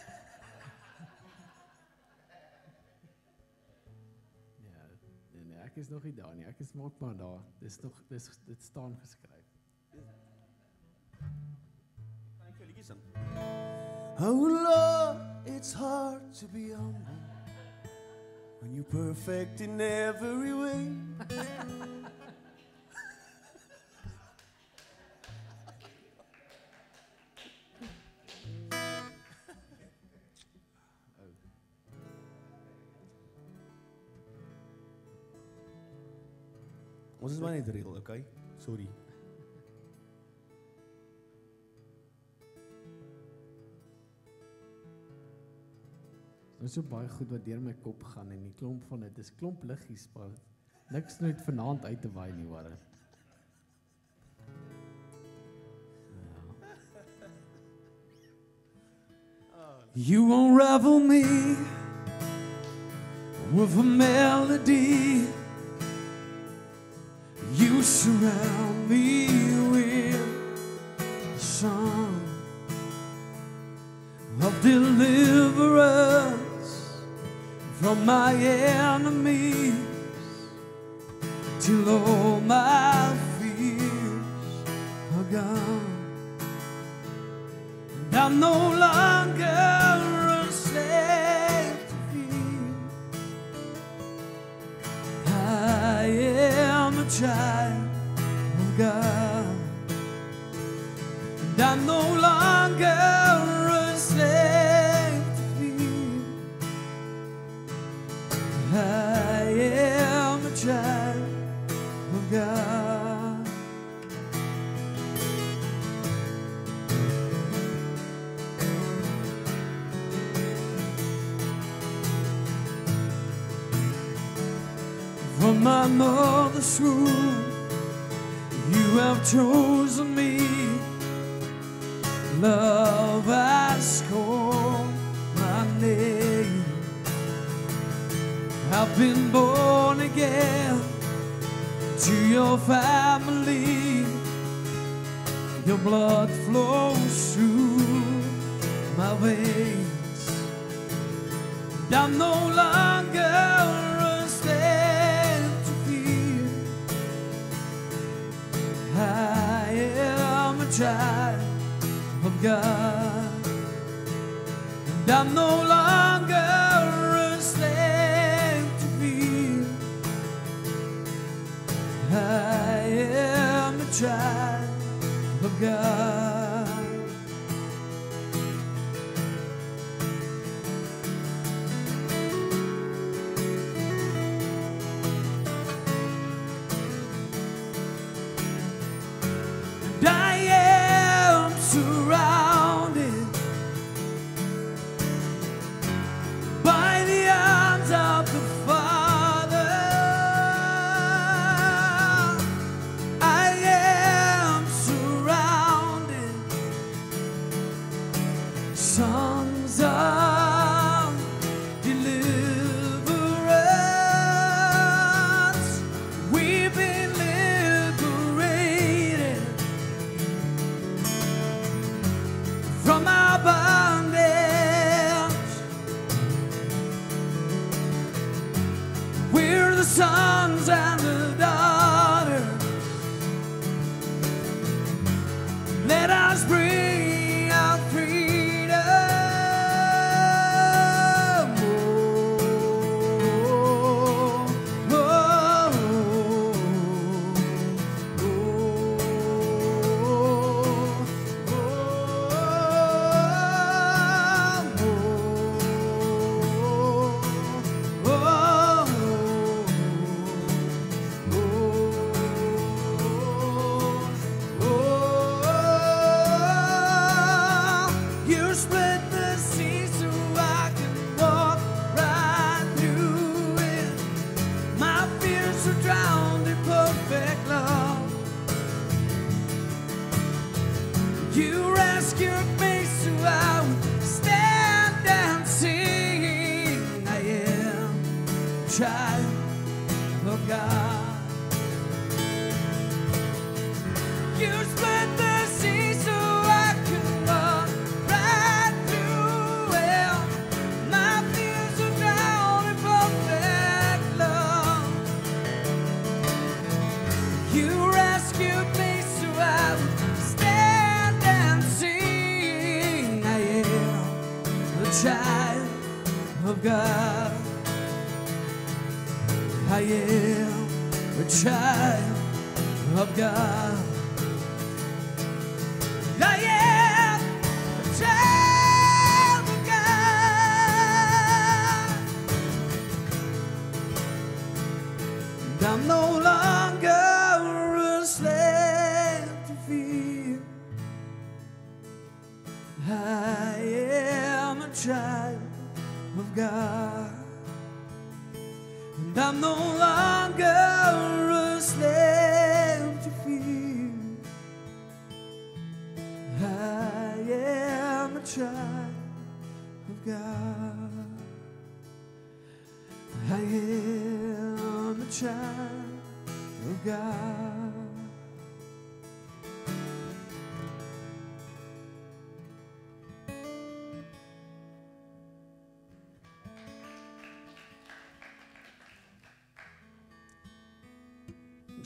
Ek is nog nie daar nie, ek is ook maar daar. Dit staan geskryf. Kan ek jou liedjie sing? Oh Lord, it's hard to be humble when you're perfect in every way. Ons is maar net reël, okay? Sorry. Dit is so baie goed wat deur my kop gaan en die klomp van dit is klomp liggies, maar niks nooit vanaand uit te waai nie, hoor. You unravel me with a melody You surround me with a song of deliverance from my enemies, till all my fears are gone. And I'm no longer a slave to fear. I am a child of God, and I'm no longer a slave to fear. I am a child of God. From my mother's womb, you have chosen me. Love has called my name. I've been born again to your family. Your blood flows through my veins. And I'm no longer a slave to fear. I am a child of God, and I'm no longer a slave to fear. I am a child of God. And I am surrounded by the arms of the Father. I am surrounded, sons of deliverance. We've been liberated from our bondage. We're the sons and the daughters. Let us bring our freedom. Oh, oh, you split the sea so I can walk right through it. My fears are drowned in perfect love. You rescued me so I would stand and sing. I am a child of God. You split the sea so I can walk right through it. My fears are drowned in perfect love. You rescued me so I would stand and sing. I am a child of God. I am a child of God. I am a child of God. And I'm no longer a slave to fear. I am a child of God. And I'm no longer a slave to fear. I am a child of God. I am a child of God.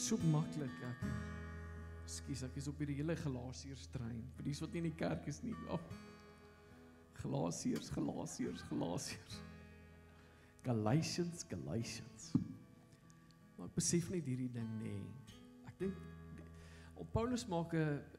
So maklik, ek is op hierdie hele Galasiërs trein, vir die wat nie in die kerk is nie, Galasiërs, Galatians, maar ek besef net hierdie ding nie, ek dink, Paulus maak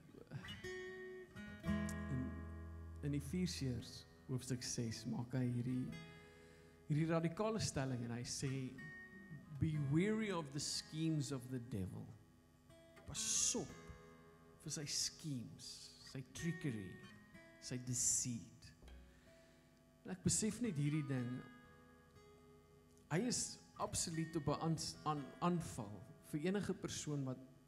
in Efesiërs, hoofstuk 6, maak hy hierdie radikale stelling, en hy sê, be wary of the schemes of the devil, pas op vir sy schemes, sy trickery, sy deceit. En ek besef net hierdie ding, hy is absoluut op 'n aanval vir enige persoon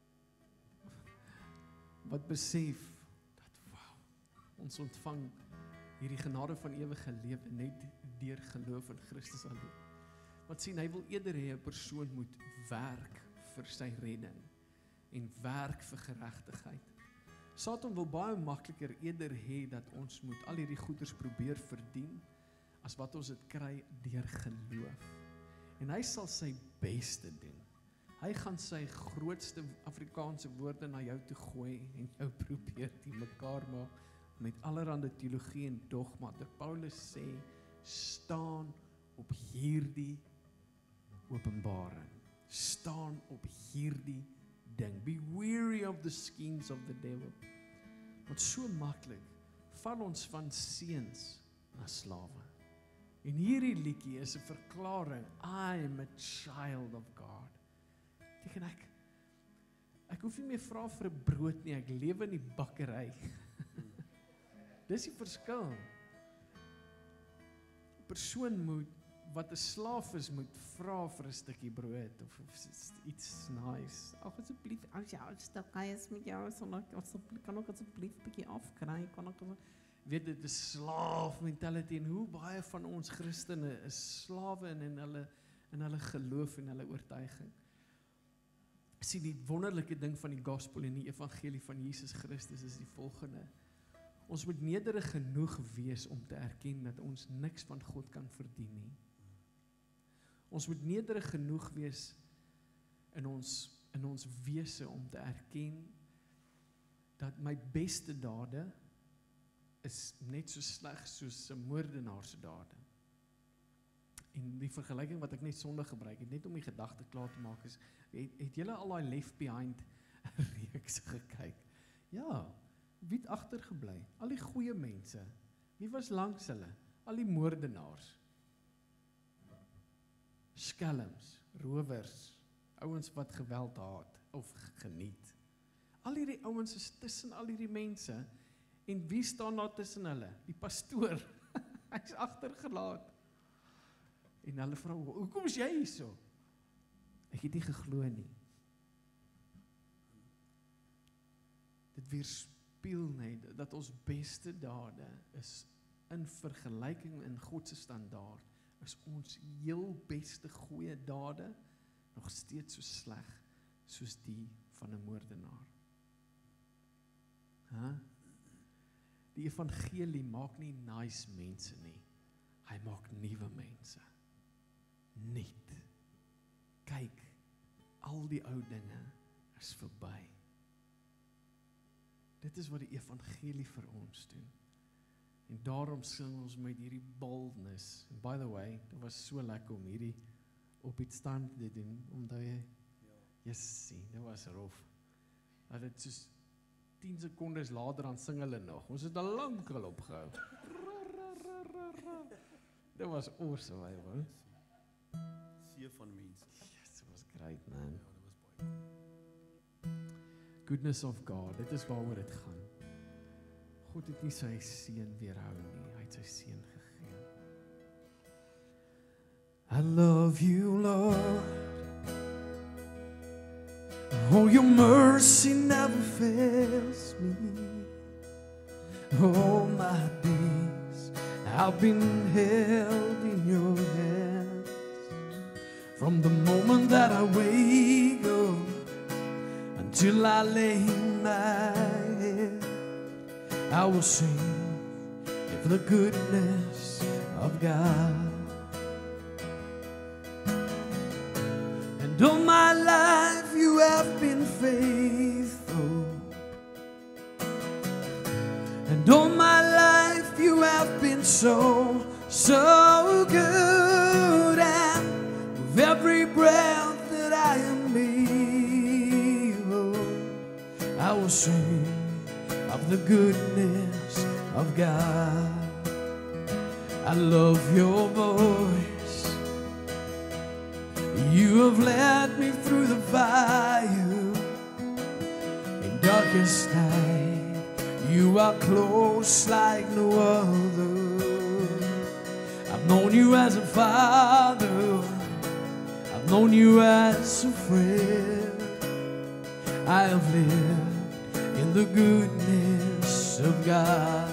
wat besef dat, wow, ons ontvang hierdie genade van ewige lewe net deur geloof in Christus alleen. Want sien, hy wil eerder hê 'n persoon moet werk vir sy redding en werk vir geregtigheid. Satan wil baie makliker eerder hê dat ons moet al hierdie goeders probeer verdien as wat ons dit kry deur geloof. En hy sal sy beste doen. Hy gaan sy grootste Afrikaanse woorde na jou toe gooi en jou probeer die mekaar maak met allerhande teologie en dogma. Paulus sê, staan op hierdie openbaring. Staan op hierdie ding. Be wary of the schemes of the devil. Want so maklik val ons van seuns na slawe. En hierdie liedjie is 'n verklaring, I am a child of God. Teken ek hoef nie meer vra vir 'n brood nie, ek lewe in die bakkery. Dis die verskil. 'n Persoon wat 'n slaaf is, moet vra vir 'n stukkie brood, of iets nice. Ag asseblief, as jy uitstakai is met jou, kan ek asseblief 'n bietjie afkry, weet dit is slaaf mentality, en hoe baie van ons Christene is slawe in hulle geloof en hulle oortuiging. Sien, die wonderlike ding van die gospel en die evangelie van Jesus Christus is die volgende. Ons moet nederig genoeg wees om te erken dat ons niks van God kan verdien nie. Ons moet nederig genoeg wees in ons wese om te erken dat my beste dade is net so sleg soos 'n moordenaar se dade. En die vergelyking wat ek net Sondag gebruik het, net om die gedagte klaar te maak, is, het julle al daai Left Behind reeks gekyk? Ja, wie het agtergebly? Al die goeie mense. Wie was langs hulle? Al die moordenaars. Skelms, rowers, ouens wat geweld haat of geniet. Al hierdie ouens is tussen al hierdie mense, en wie staan daar tussen hulle? Die pastoor. Hy's agtergelaat. En hulle vra, hoekom is jy hier so? Ek het nie geglo nie. Dit weerspieël net dat ons beste dade is in vergelyking in God se standaard, is ons heel beste goeie dade nog steeds so sleg soos die van 'n moordenaar. Die evangelie maak nie nice mense nie. Hy maak nuwe mense. Net. Kyk, al die ou dinge is verby. Dit is wat die evangelie vir ons doen. En daarom sing ons met hierdie boldness. And by the way, dit was so lekker om hierdie op iets stand te doen, omdat jy sien, dit was rof. Dat dit soos 10 sekondes later dan sing hulle nog. Ons het al lank al opgehou. Dit was awesome, hoor. See van mense. Yes, it was great, man. Ja, dit was baie. Goodness of God, dit is waaroor dit gaan. God het nie sy seun weerhou nie, hy het sy seun gegee. I love you, Lord. Oh, your mercy never fails me. All my days I've been held in your hands. From the moment that I wake up until I lay my head, I will sing of the goodness of God. And all my life you have been faithful. And all my life you have been so, so good. And with every breath that I am able, I will sing of the goodness of God. I love your voice. You have led me through the fire in darkest night. You are close like no other. I've known you as a father. I've known you as a friend. I have lived in the goodness of God.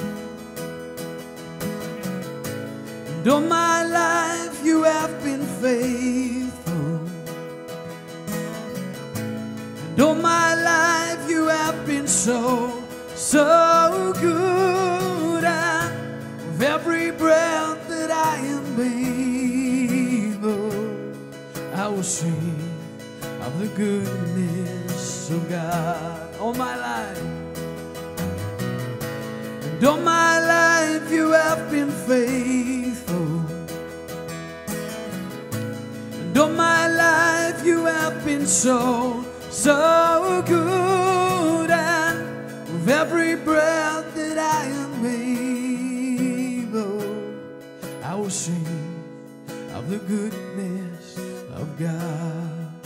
And all my life you have been faithful. And all my life you have been so, so good. And with every breath that I am able, I will sing of the goodness of God. All my life. And all my life you have been faithful. And all my life you have been so, so good. And with every breath that I am able, I will sing of the goodness of God.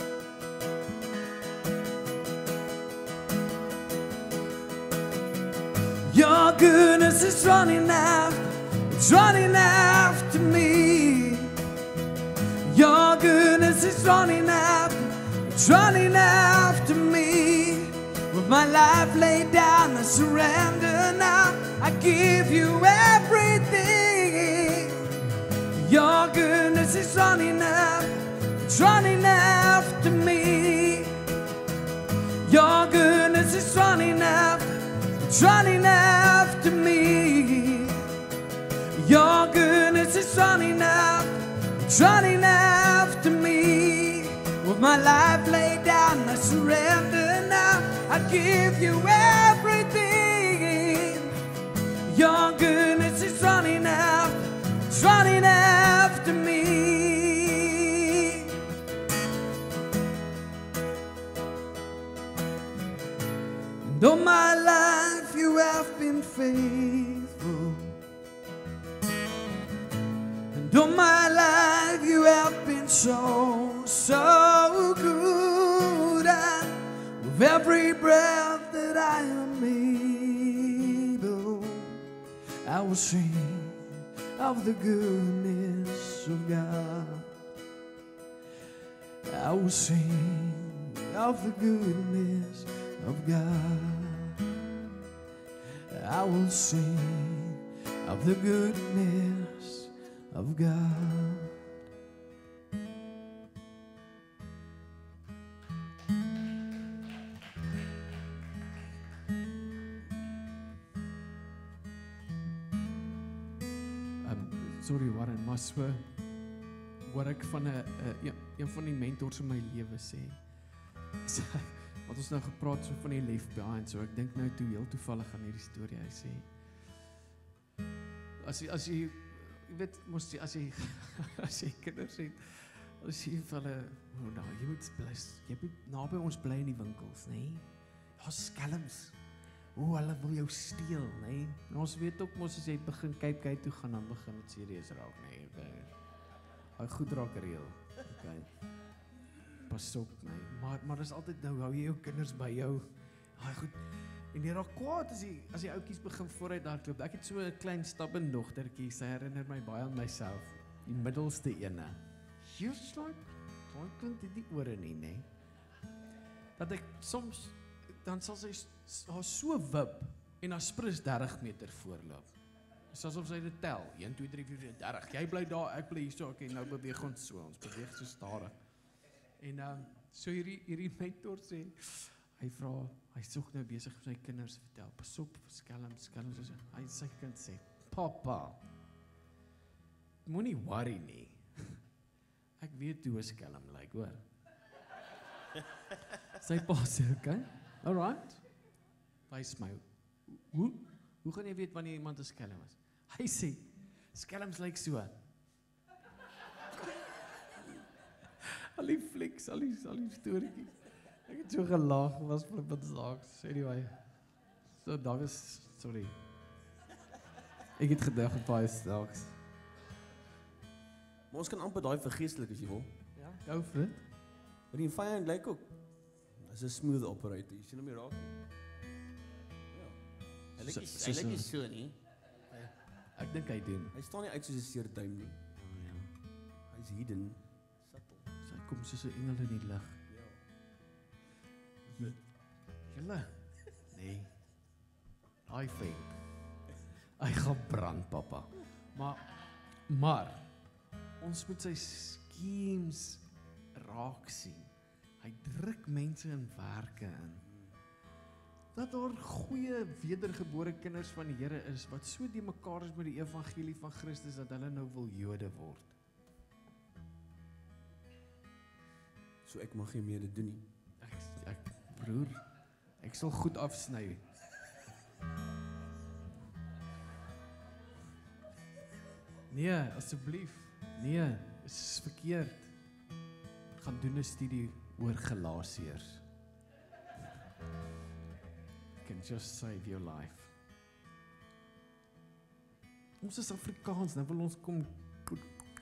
Your goodness is running after, it's running after me. Your goodness is running after, it's running after me. With my life laid down, I surrender now. I give you everything. Your goodness is running after, it's running after me. Your goodness is running after, it's running after me. Your goodness is running after, it's running after me. With my life laid down, I surrender now. I give you everything. Your goodness is running after, it's running after me. And all my life you have been faithful. And all my life you have been so, so good. And with every breath that I am able, I will sing of the goodness of God. I will sing of the goodness of God. I will sing of the goodness of God. Sorry Warren, maar so hoor ek van een van die mentors in my lewe sê, wat ons nou gepraat so van die left behind, so ek dink nou toe heel toevallig aan hierdie storie, hy sê, as jy weet, as jy kinders het, as jy vir hulle, nou, jy moet naby ons bly in die winkels, nee? Ja, skelms, hulle wil jou steel, nee? En ons weet ook mos, as jy begin Cape toe gaan, dan begin het serieus raak, nee? Hy goed raak reël, okay. Pas op, nee? Maar is altyd nou, hou jy jou kinders by jou, goed, en die raak kwaad as die oukies begin vooruit hardloop. Ek het so 'n klein stubborn dogtertjie, sy herinner my baie aan myself, die middelste ene. Just like, daai kind het die ore nie, nee? Dat ek soms, dan sal sy haar so wip en haar sprus 30 meter voorloop. Dis asof sy dit tel, 1, 2, 3, 4, 30, jy bly daar, ek bly hier so, okay, nou beweeg ons so, ons beweeg so stadig. En so hierdie mentor sê, hy soek nou besig vir sy kinders vertel, pas op, skelms, sy kind sê, papa, moenie worry nie, ek weet hoe 'n skelm lyk, hoor. Sy pa sê, okay, alright. Wys my. Hoe gaan jy weet wanneer iemand 'n skelm is? Hy sê, skelms lyk so. Al die flieks, al die storieetjies. Ek het so gelag, was flippend saaks. Anyway. So, daar is, sorry. Ek het gedink op baie saaks. Maar ons kan amper daai vergeestelik as jy wil. Ja, go for it. Maar die vyand lyk ook. Dis 'n smooth operator. Jy sien hom hier raak. Ja. Hy lyk nie so nie. Ek dink hy doen. Hy staan nie uit soos 'n seerduim nie. Oh, ja. Hy's hidden. Subtle. So hy kom soos 'n engel in die lig. Ja. Julle? Nee. Hy vent. Hy gaan brand, pappa. Maar ons moet sy schemes raak sien. Hy druk mense in werke in. Dat daar goeie wedergebore kinders van die Here is wat so die mekaar is met die evangelie van Christus dat hulle nou wil Jode word. So ek mag nie meer dit doen nie. Ek broer, ek sal goed afsny. Nee, asseblief. Nee, is verkeerd. Gaan doen 'n studie oor Galasiërs. Can just save your life. Ons is Afrikaans, nou wil ons kom Ek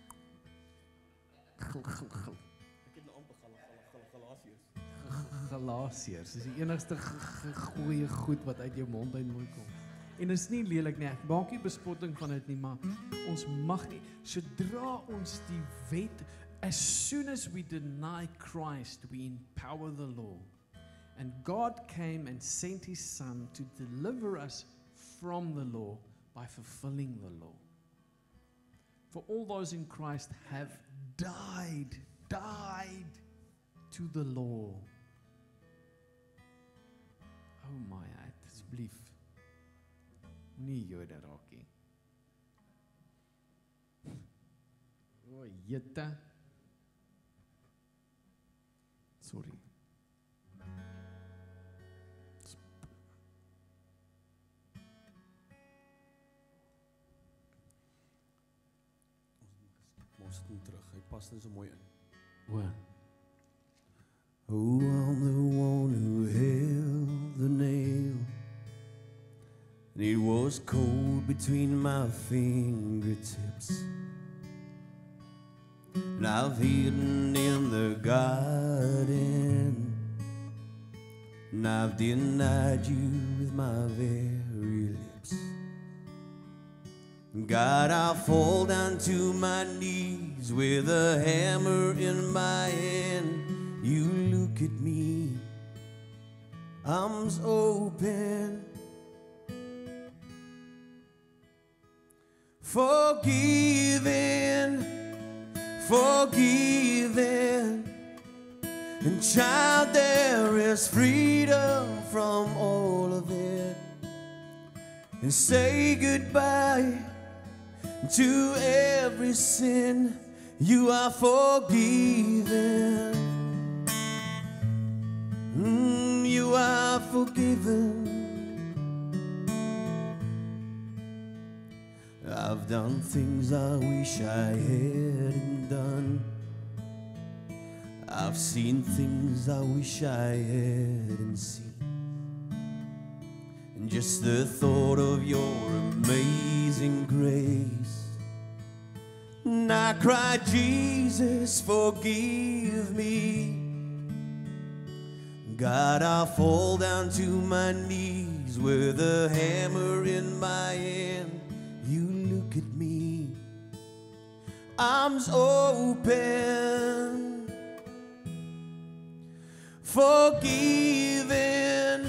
het nou amper Galasiërs. Galasiërs, dis die enigste goeie goed wat uit jou mond uit moet kom. En dit is nie lelik nie, ek maak nie bespotting van dit nie, maar ons mag nie, sodra ons die wet, as soon as we deny Christ, we empower the law. And God came and sent his son to deliver us from the law by fulfilling the law. For all those in Christ have died to the law. Oh my, asseblief. Nie Jode raak nie. O, jette. Sorry. Ons sit hom terug. Hy pas net so mooi in. O. Oh, I'm the one who held the nail. And it was cold between my fingertips. And I've hidden in the garden. And I've denied you with my very lips. God, I'll fall down to my knees with a hammer in my hand. You look at me, arms open. Forgiven, forgiven. And child, there is freedom from all of it. And say goodbye to every sin. You are forgiven. You are forgiven. I've done things I wish I hadn't done. I've seen things I wish I hadn't seen. And just the thought of your amazing grace, and I cry, Jesus, forgive me. God, I fall down to my knees with a hammer in my hand. You look at me, arms open. Forgiven,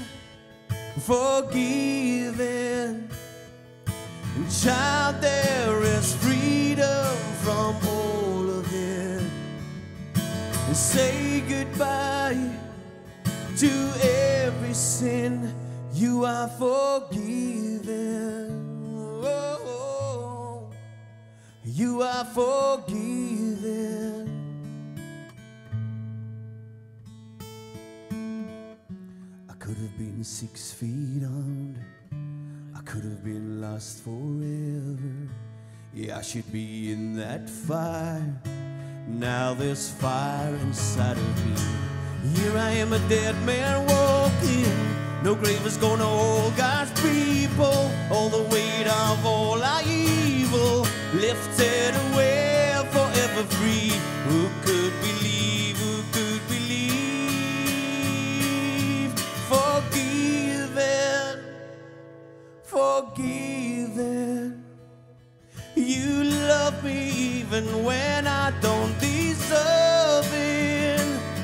forgiven. And child, there is freedom from all of it. And say goodbye to every sin. You are forgiven. Oh, you are forgiven. have been 6 feet under. I could have been lost forever. Yeah, I should be in that fire. Now there's fire inside of me. Here I am, a dead man walking. No grave is gonna hold God's people. All the weight of all our evil lifted away, forever free. Who could believe? Who could believe? Forgiven, forgiven. You love me even when I don't deserve it.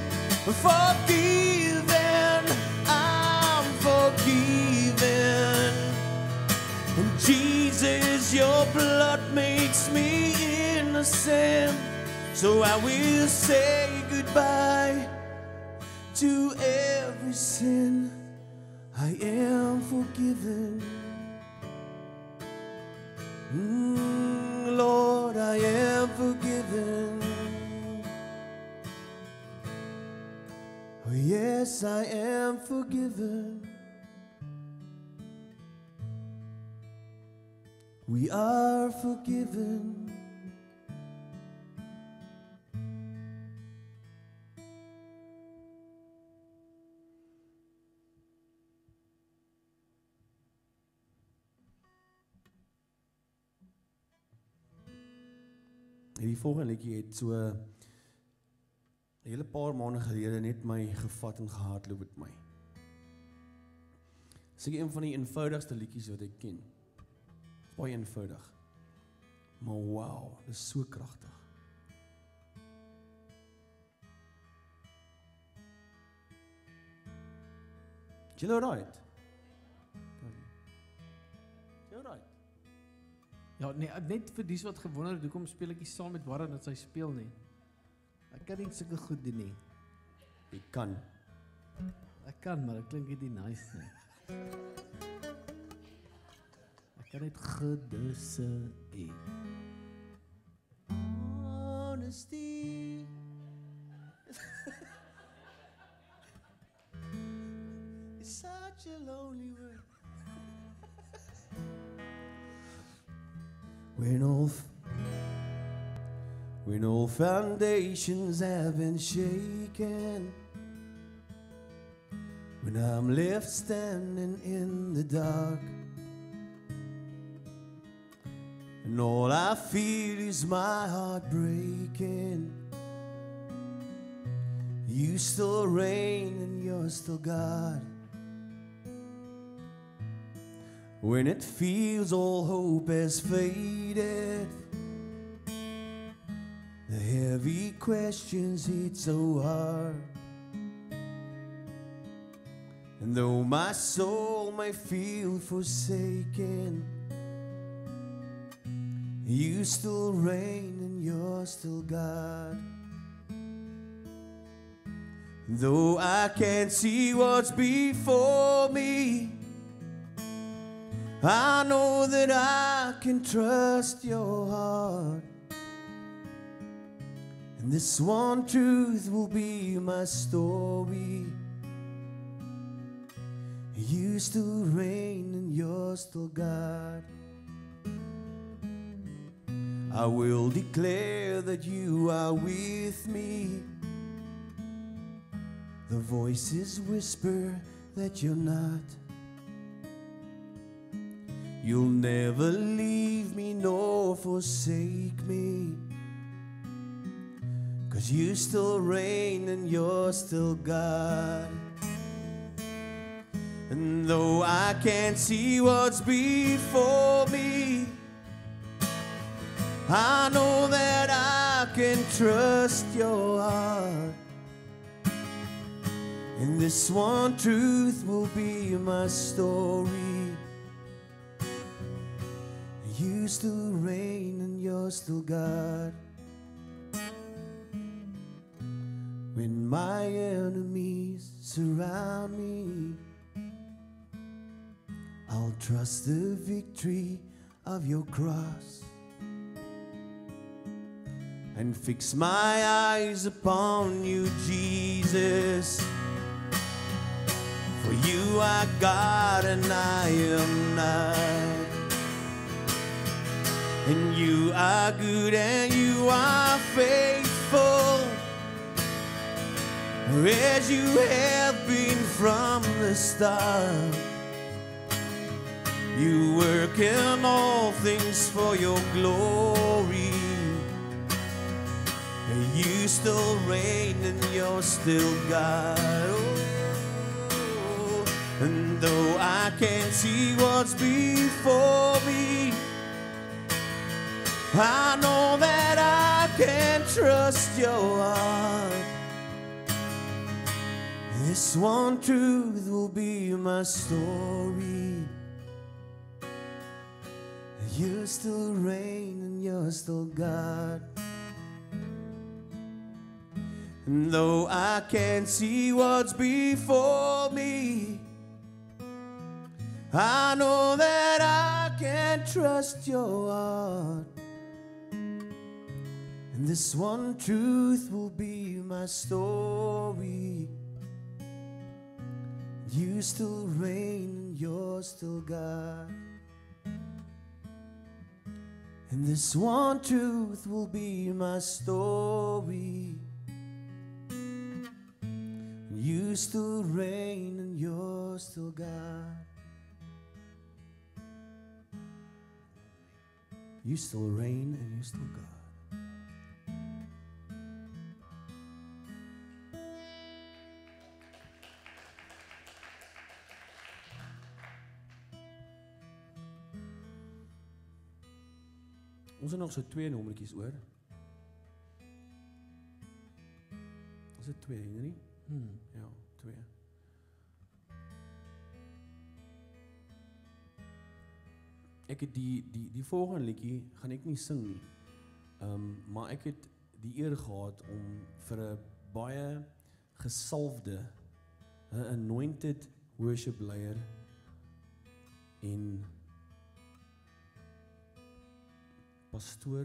Forgiven, I'm forgiven. And Jesus, your blood makes me innocent. So I will say goodbye to every sin. I am forgiven. Lord, I am forgiven. Oh, yes, I am forgiven. We are forgiven. Die volgende liedjie het so 'n hele paar maande gelede net my gevat en gehardloop met my. Dis een van die eenvoudigste liedjies wat ek ken. Baie eenvoudig. Maar wow, dis so kragtig. Jy alright? Jy alright? Ja, nee, net vir dies wat gewonder het, hoekom speel ek nie saam met Warren dat sy speel nie. Ek kan nie sulke goed doen nie. Jy kan. Ek kan, maar dit klink nie nice nie. Ek kan net gedusse hê. Honesty. It's such a lonely word. When all foundations have been shaken, when I'm left standing in the dark, and all I feel is my heart breaking, you still reign and you're still God. When it feels all hope has faded, the heavy questions hit so hard, and though my soul may feel forsaken, you still reign and you're still God. Though I can't see what's before me, I know that I can trust your heart. And this one truth will be my story. You still reign and you're still God. I will declare that you are with me. The voices whisper that you're not. You'll never leave me nor forsake me, 'cause you still reign and you're still God. And though I can't see what's before me, I know that I can trust your heart. And this one truth will be my story. You still reign and you're still God. When my enemies surround me, I'll trust the victory of your cross and fix my eyes upon you, Jesus. For For you are God and I am not. And you are good and you are faithful, as you have been from the start. You work in all things for your glory. You still reign and you're still God. Oh, and though I can't see what's before me, I know that I can trust your heart. This one truth will be my story. You still reign and you're still God. And though I can't see what's before me, I know that I can trust your heart. And this one truth will be my story. You still reign and you're still God. And this one truth will be my story. You still reign and you're still God. You still reign and you're still God. Ons het nog so 2 nommertjies oor. Is dit 2, Henry? Ja, 2. Ek het die volgende liedjie gaan ek nie sing nie. Maar ek het die eer gehad om vir 'n baie gesalfde, 'n anointed worship leier en pastoor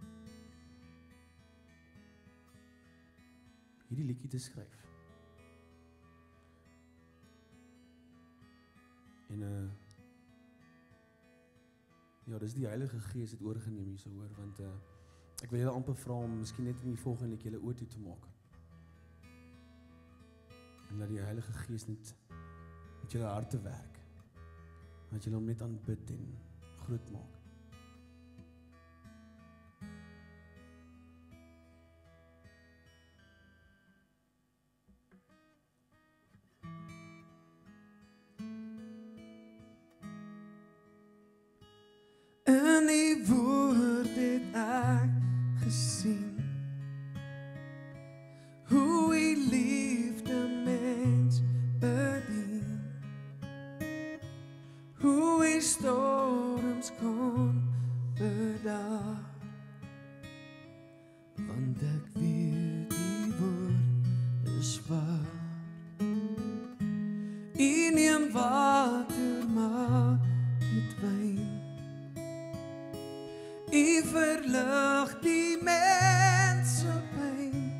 hierdie liedjie te skryf. En ja, dis die Heilige Gees het oorgeneem hierso hoor, want ek wil julle amper vra om miskien net in die volgende liedjie julle oë toe te maak. En laat die Heilige Gees net met julle harte werk. Dat julle hom net aanbid en groot maak. In die woord het ek gesien hoe die liefde mens bedien, hoe die storms kon bedaar, want ek weet die woord is waar. U neem water, maak dit wyn. U verlig die mense pyn,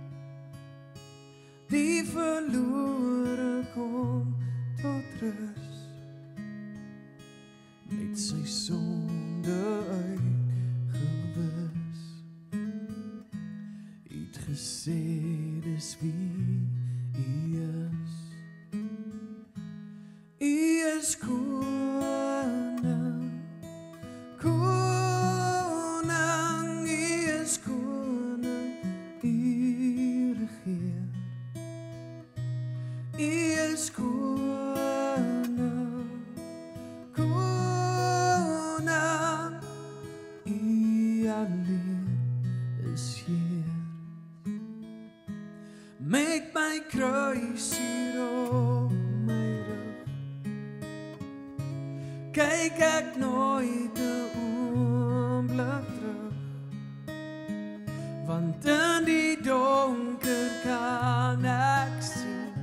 die verlore kom tot rus, met sy sonde uitgewis. U het gesê dis wie U is. U is koning, koning, U is koning, U regeer. U is koning, koning, U alleen is Heer. Met my kruis hier op my rug, kyk ek nooit 'n oomblik terug, want in die donker kan ek sien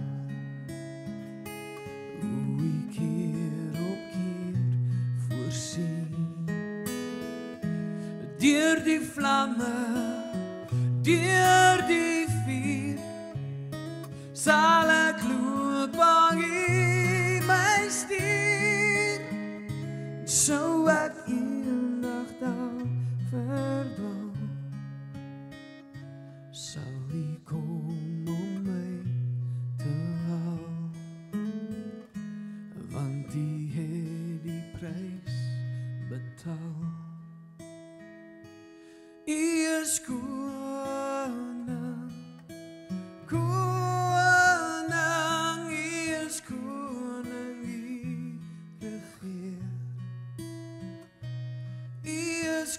hoe U keer op keer voorsien. Deur die vlamme, deur die vuur, sal ek loop aan U is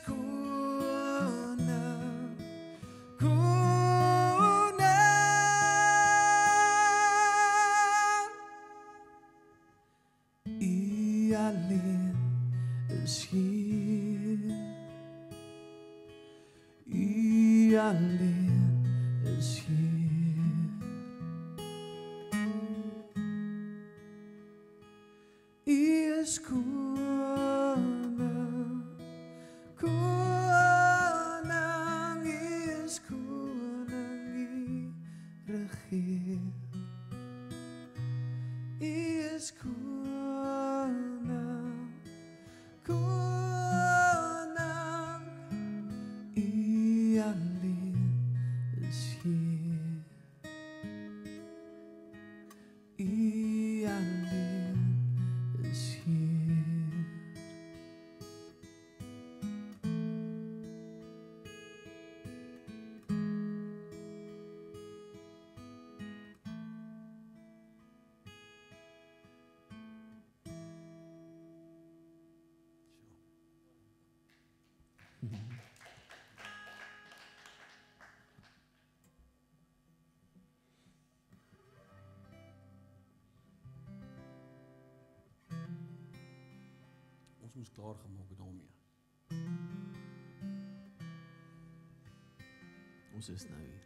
koning, koning. U alleen is hier. U alleen is hier. U is koning, koning. U is koning, U regeer. U is koning, koning. U alleen is hier. U alleen is hier. Ons moes klaar gemaak het daarmee. Ons is nou hier.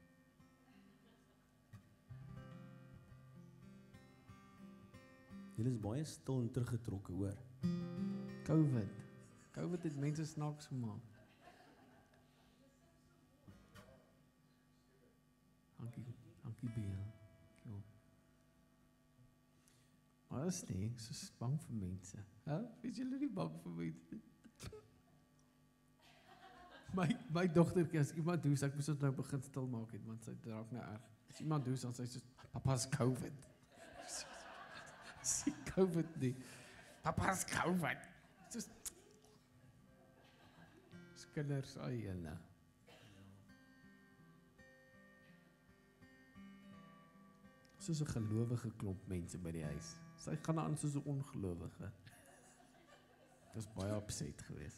Julle is baie stil en teruggetrokke, hoor. COVID. COVID het mense snaaks gemaak. Dankie Bea. Ja. Maar is nie, ek is bang vir mense. Hè? Is julle nie bang vir mense? My dogtertjie, as iemand doen, ek moes dit nou begin stil maak het, want sy raak nou erg. As iemand doen, dan sy sê, papa's COVID. Sy COVID nie. Papa's COVID. Soos kinders, ai jylle. Soos 'n gelowige klomp mense by die huis. Sy gaan aan soos 'n ongelowige. Dit was baie upset geweest.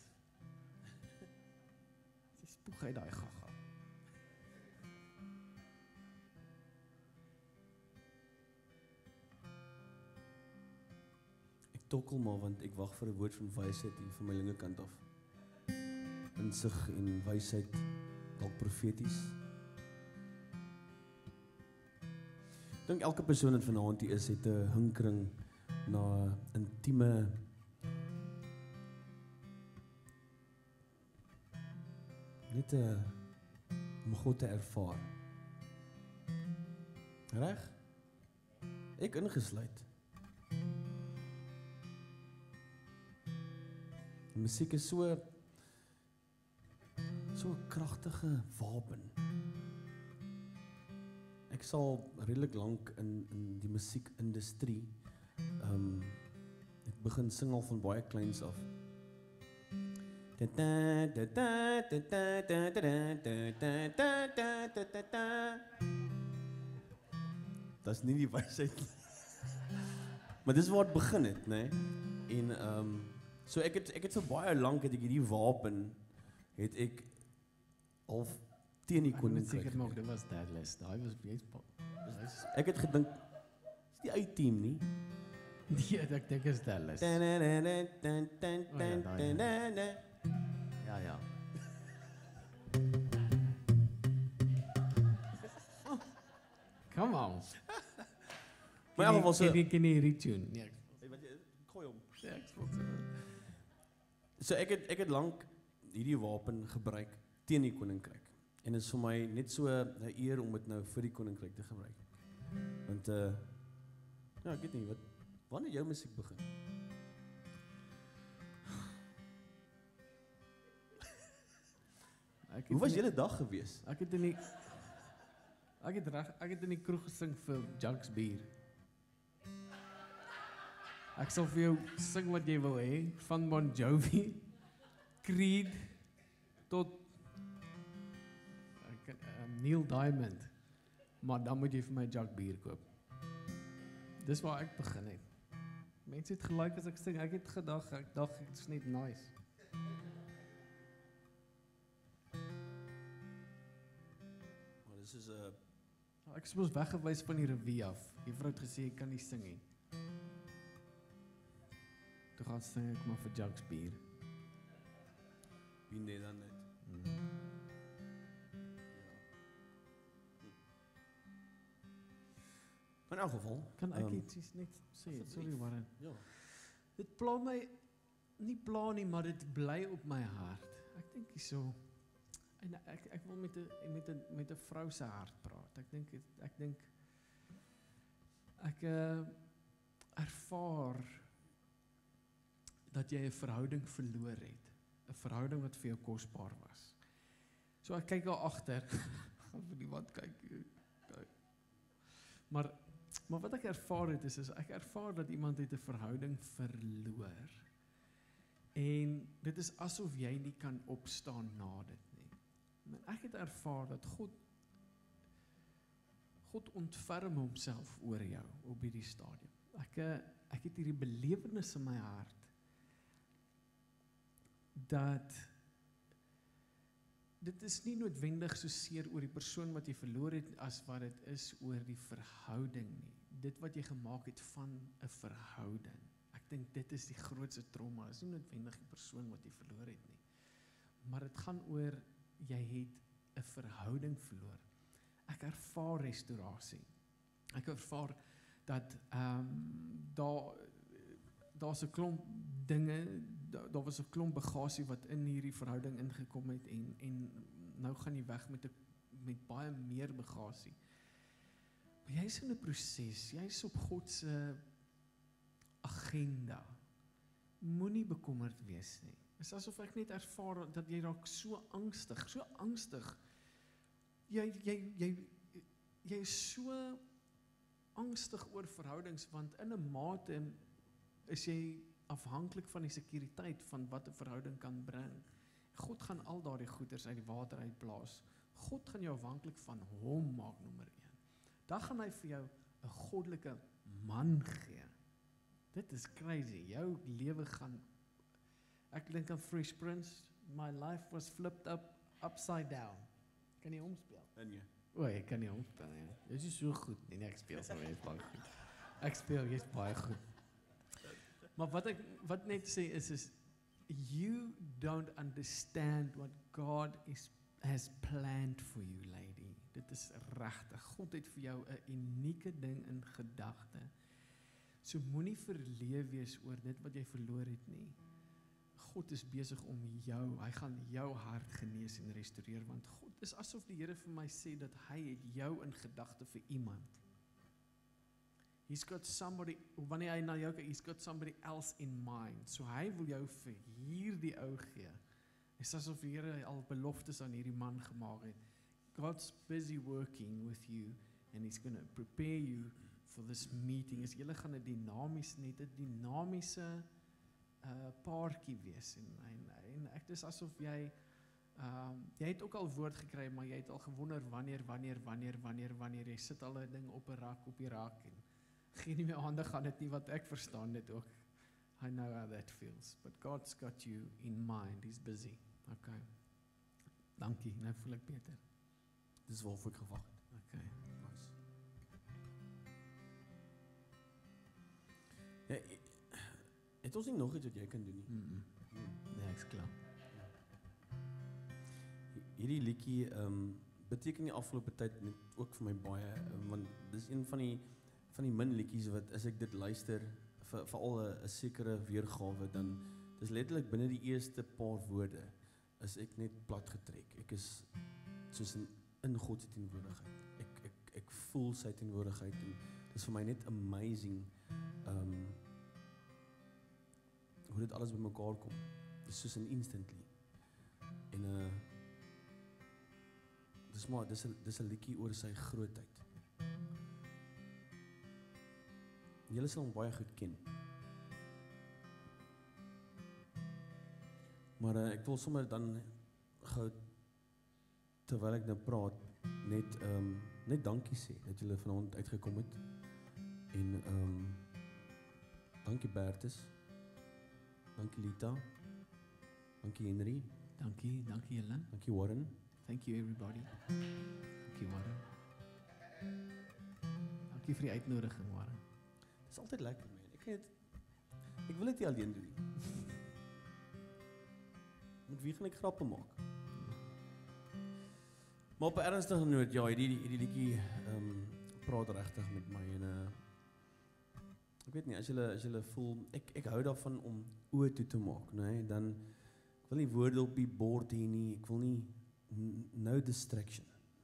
Sy spoeg uit daai gaga. Ek tokkel maar want ek wag vir 'n woord van wysheid hier van my linkerkant af. Insig en wysheid, dalk profeties. Ek dink elke persoon wat vanaand hier is, het 'n hinkering na intieme net om God te ervaar. Reg? Ek ingesluit. Die musiek is so 'n kragtige wapen. Ek sal redelik lank in die musiekindustrie. Ek begin sing al van baie kleins af. Dis nie die wysheid nie. Maar dis waar dit begin het, né? En so ek het so baie lank het ek hierdie wapen het ek half teen die koninkryk. Seker maak dit was Dallas. Daai was baie. Ek het gedink is die uitteam nie. Nee, ek dink is Dallas. Ja. Come on. Maar in elk geval so Ken jy hierdie tune? Nee. wat jy gooi hom. Ja, ek voel so. So ek het lank hierdie wapen gebruik teen die koninkryk. En dit is vir my net so 'n eer om dit nou vir die koninkryk te gebruik. Want ja, ek weet nie wanneer jou musiek begin. Hoe was julle dag gewees? Ek het in die kroeg gesing vir Jugs bier. Ek sal vir jou sing wat jy wil hê, van Bon Jovi, Creed tot Neil Diamond. Maar dan moet jy vir my jug bier koop. Dis waar ek begin het. Mense het gelike as ek sing, ek het gedag, ek dink dit is net nice. dis is Ek is mos weggewys van die revue af. Die vrou het gesê ek kan nie sing nie. Toe gaan sing ek maar vir Jacques bier. wie net dan net. Maar in elk geval, Kan ek iets net sê? asseblief. Sorry Warren. ja. Dit pla my nie pla nie, maar dit bly op my hart. Ek dink hierso en ek wil met 'n vrou se hart praat. Ek ervaar dat jy 'n verhouding verloor het. 'n Verhouding wat vir jou kosbaar was. So ek kyk daar agter. Gaan vir die wat kyk. Maar wat ek ervaar het is ek ervaar dat iemand het 'n verhouding verloor. En dit is asof jy nie kan opstaan na dit nie. Maar ek het ervaar dat God ontferm homself oor jou op hierdie stadium. Ek het hierdie belewenis in my hart dat dit is nie noodwendig so seer oor die persoon wat jy verloor het as wat dit is oor die verhouding nie. Dit wat jy gemaak het van 'n verhouding. Ek dink dit is die grootste trauma. Dit is nie noodwendig die persoon wat jy verloor het nie. Maar dit gaan oor jy het 'n verhouding verloor. Ek ervaar restaurasie. Ek ervaar dat daar's 'n klomp dinge, daar was 'n klomp bagasie wat in hierdie verhouding ingekom het en nou gaan jy weg met baie meer bagasie. Maar jy's in 'n proses, jy's op God se agenda. Moenie bekommerd wees nie. Dit is asof ek net ervaar dat jy raak so angstig. Jy is so angstig oor verhoudings want in 'n mate is jy afhanklik van die sekuriteit van wat 'n verhouding kan bring. God gaan al daardie goeders uit die water uitblaas. God gaan jou afhanklik van hom maak, nommer 1. Dan gaan hy vir jou 'n goddelike man gee. Dit is crazy. Jou lewe gaan ek dink aan Fresh Prince, my life was flipped upside down. Kan jy hom speel? En O, ek kan nie hom speel nie. Dit is so goed. Nee, ek speel so baie goed. Ek speel jy's baie goed. Maar wat net sê is you don't understand what God has planned for you, lady. Dit is regtig. God het vir jou 'n unieke ding in gedagte. So moenie verleef wees oor dit wat jy verloor het nie. God is besig om hy gaan jou hart genees en restoreer, want God is asof die Here vir my sê dat hy het jou in gedagte vir iemand. He's got somebody, wanneer hy na jou kyk, he's got somebody else in mind. So hy wil jou vir hierdie ou gee. Dit is asof die Here al beloftes aan hierdie man gemaak het. God's busy working with you and he's going to prepare you for this meeting. Julle gaan 'n dinamiese paartjie wees en ek dis asof jy het ook al woord gekry, maar jy het al gewonder wanneer jy sit al 'n ding op 'n rak op die rak en gee nie meer aandag aan dit nie, wat ek verstaan dit ook. I know how that feels, but God's got you in mind. He's busy. Okay. Dankie. Nou voel ek beter. dis waarvoor ek gewag het. Okay. Nice. Ja, het ons nie nog iets wat jy kan doen nie? Nee, ek's klaar. Hierdie liedjie beteken die afgelope tyd net ook vir my baie, want dis een van die min liedjies wat as ek dit luister vir al 'n sekere weergawe, dan dis letterlik binne die eerste paar woorde is ek net plat getrek. Ek is soos in God se teenwoordigheid. Ek voel sy teenwoordigheid en dis vir my net amazing hoe dit alles bymekaar kom. Dis soos instantly. En dis 'n liedjie oor sy grootheid. Julle sal hom baie goed ken. Maar ek wil sommer dan gou terwyl ek nou praat net dankie sê dat julle vanaand uitgekom het. En dankie Bertus. Dankie Lita. Dankie Henry. Dankie julle. Dankie Warren. Thank you everybody. Dankie, Warren. Dankie vir die uitnodiging, Warren. Het is altijd lekker, man. Ik wil het niet alleen doen. Met wie gaan ik grappen maken? Maar op 'n ernstige noot, ja, hierdie liedjie praat regtig met my en ek weet nie, as julle voel, ek hou daarvan om oë toe te maak, nee, dan ek wil nie woorde op die bord hê nie, ek wil nie no distraction,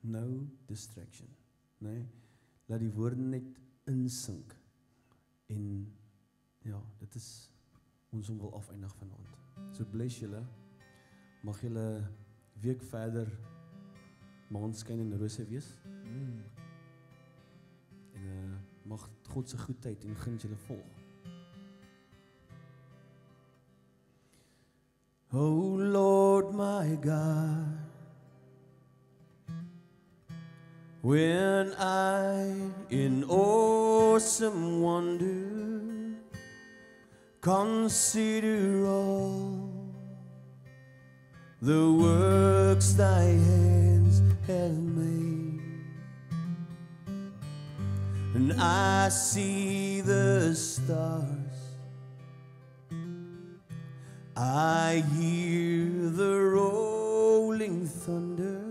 nee, laat die woorde net insink en ja, dit is ons om wil afeindig vanaand. So bless julle, mag julle week verder maanskyn en rose wees. En mag God se goedheid en guns julle volg. Oh Lord my God, when I in awesome wonder consider all the works thy hands have made, and I see the stars, I hear the rolling thunder,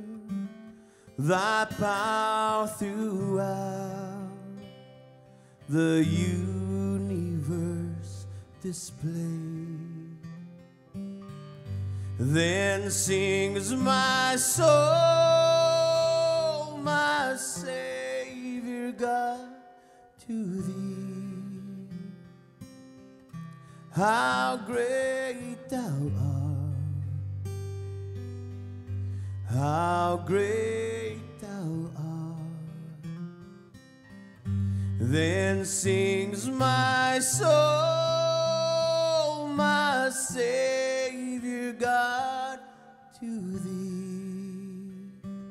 thy power throughout the universe display. Then sings my soul, my Savior God, to thee. How great thou art, how great thou art. Then sings my soul, my Savior God, to thee.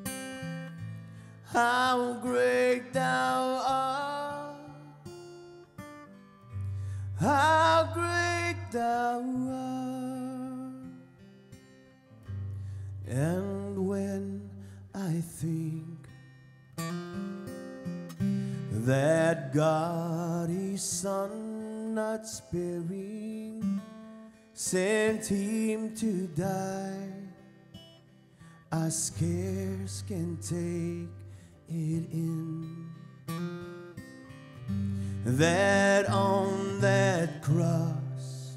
How great thou art, how great thou art. And when I think that God his Son not sparing sent him to die, I scarce can take it in, that on that cross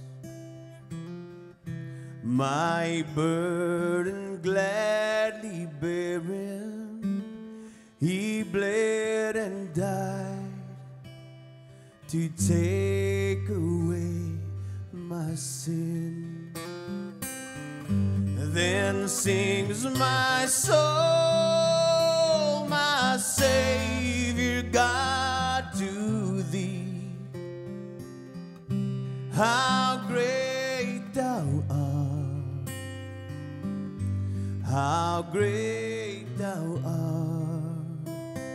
my burden gladly bearing, he bled and died to take away my sin. Then sings my soul, my Savior God, to thee. How great thou art, how great thou art.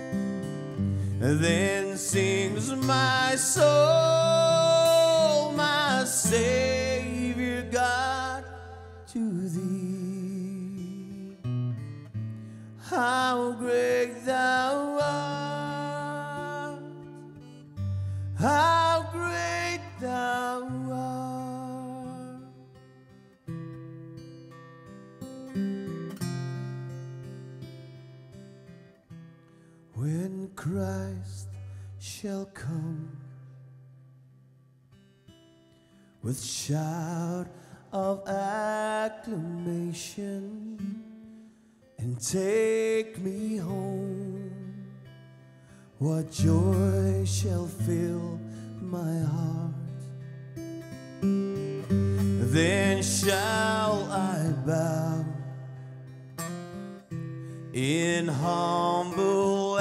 Then sings my soul, my Savior God, to thee. How great thou art, how great thou art. When Christ shall come with shout of acclamation and take me home, what joy shall fill my heart. Then shall I bow in humble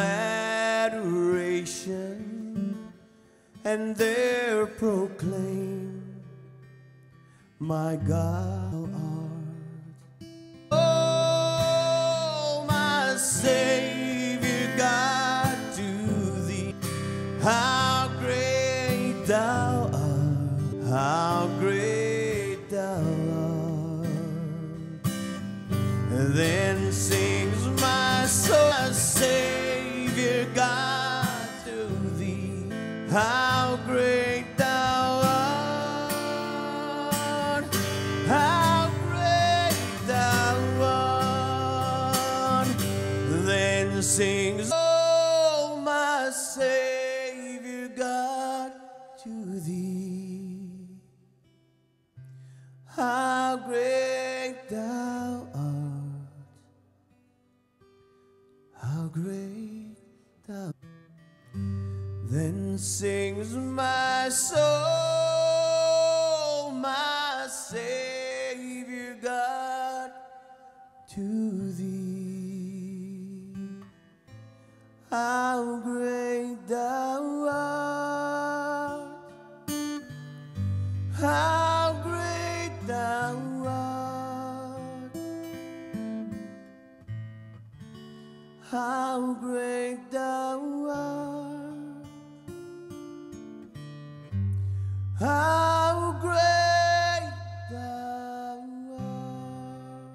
adoration and there proclaim, my God thou art. Oh, my Savior God, to thee. How great thou art, how great thou art. Then sings my soul, how great thou art, how great thou. Then sings my soul, my Savior God, to thee. How great thou art, how great thou art, how great thou art, how great thou art.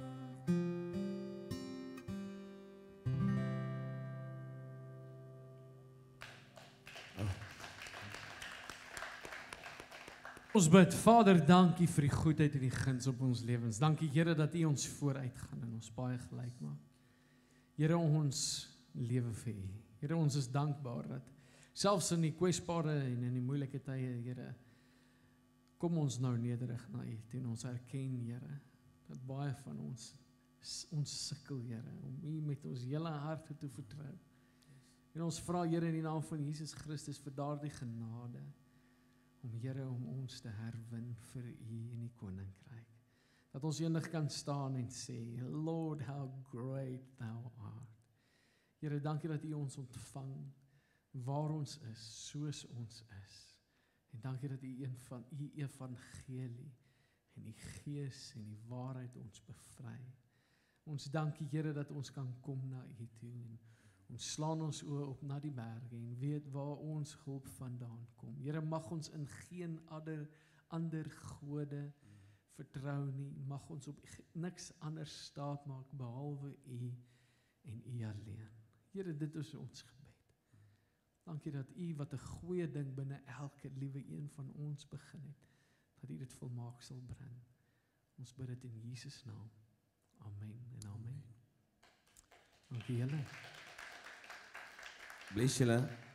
Ons bid, Vader, dankie vir die goedheid en die guns op ons lewens. Dankie, Here, dat U ons vooruit gaan en ons baie gelyk maak. Here, ons lewe vir U. Here, ons is dankbaar dat selfs in die kwesbare en in die moeilike tye, Here, kom ons nou nederig na U en ons erken, Here, dat baie van ons sukkel, Here, om U met ons hele harte te vertrou. En ons vra, Here, in die naam van Jesus Christus vir daardie genade, om Here, om ons te herwin vir U in die koninkryk. Dat ons eendag kan staan en sê, Lord, how great thou art. Here, dankie dat U ons ontvang waar ons is, soos ons is. En dankie dat U een van U evangelie en die gees en die waarheid ons bevry. Ons dankie, Here, dat ons kan kom na U toe en ons slaan ons oë op na die berge en weet waar ons hulp vandaan kom. Here, mag ons in geen ander gode vertrou nie. Mag ons op niks anders staat maak behalwe U en U alleen. Here, dit is ons gebed. Dankie dat U wat 'n goeie ding binne elke liewe een van ons begin het, dat U dit volmaak sal bring. Ons bid dit in Jesus naam. Amen en amen. Dankie julle. Bless julle.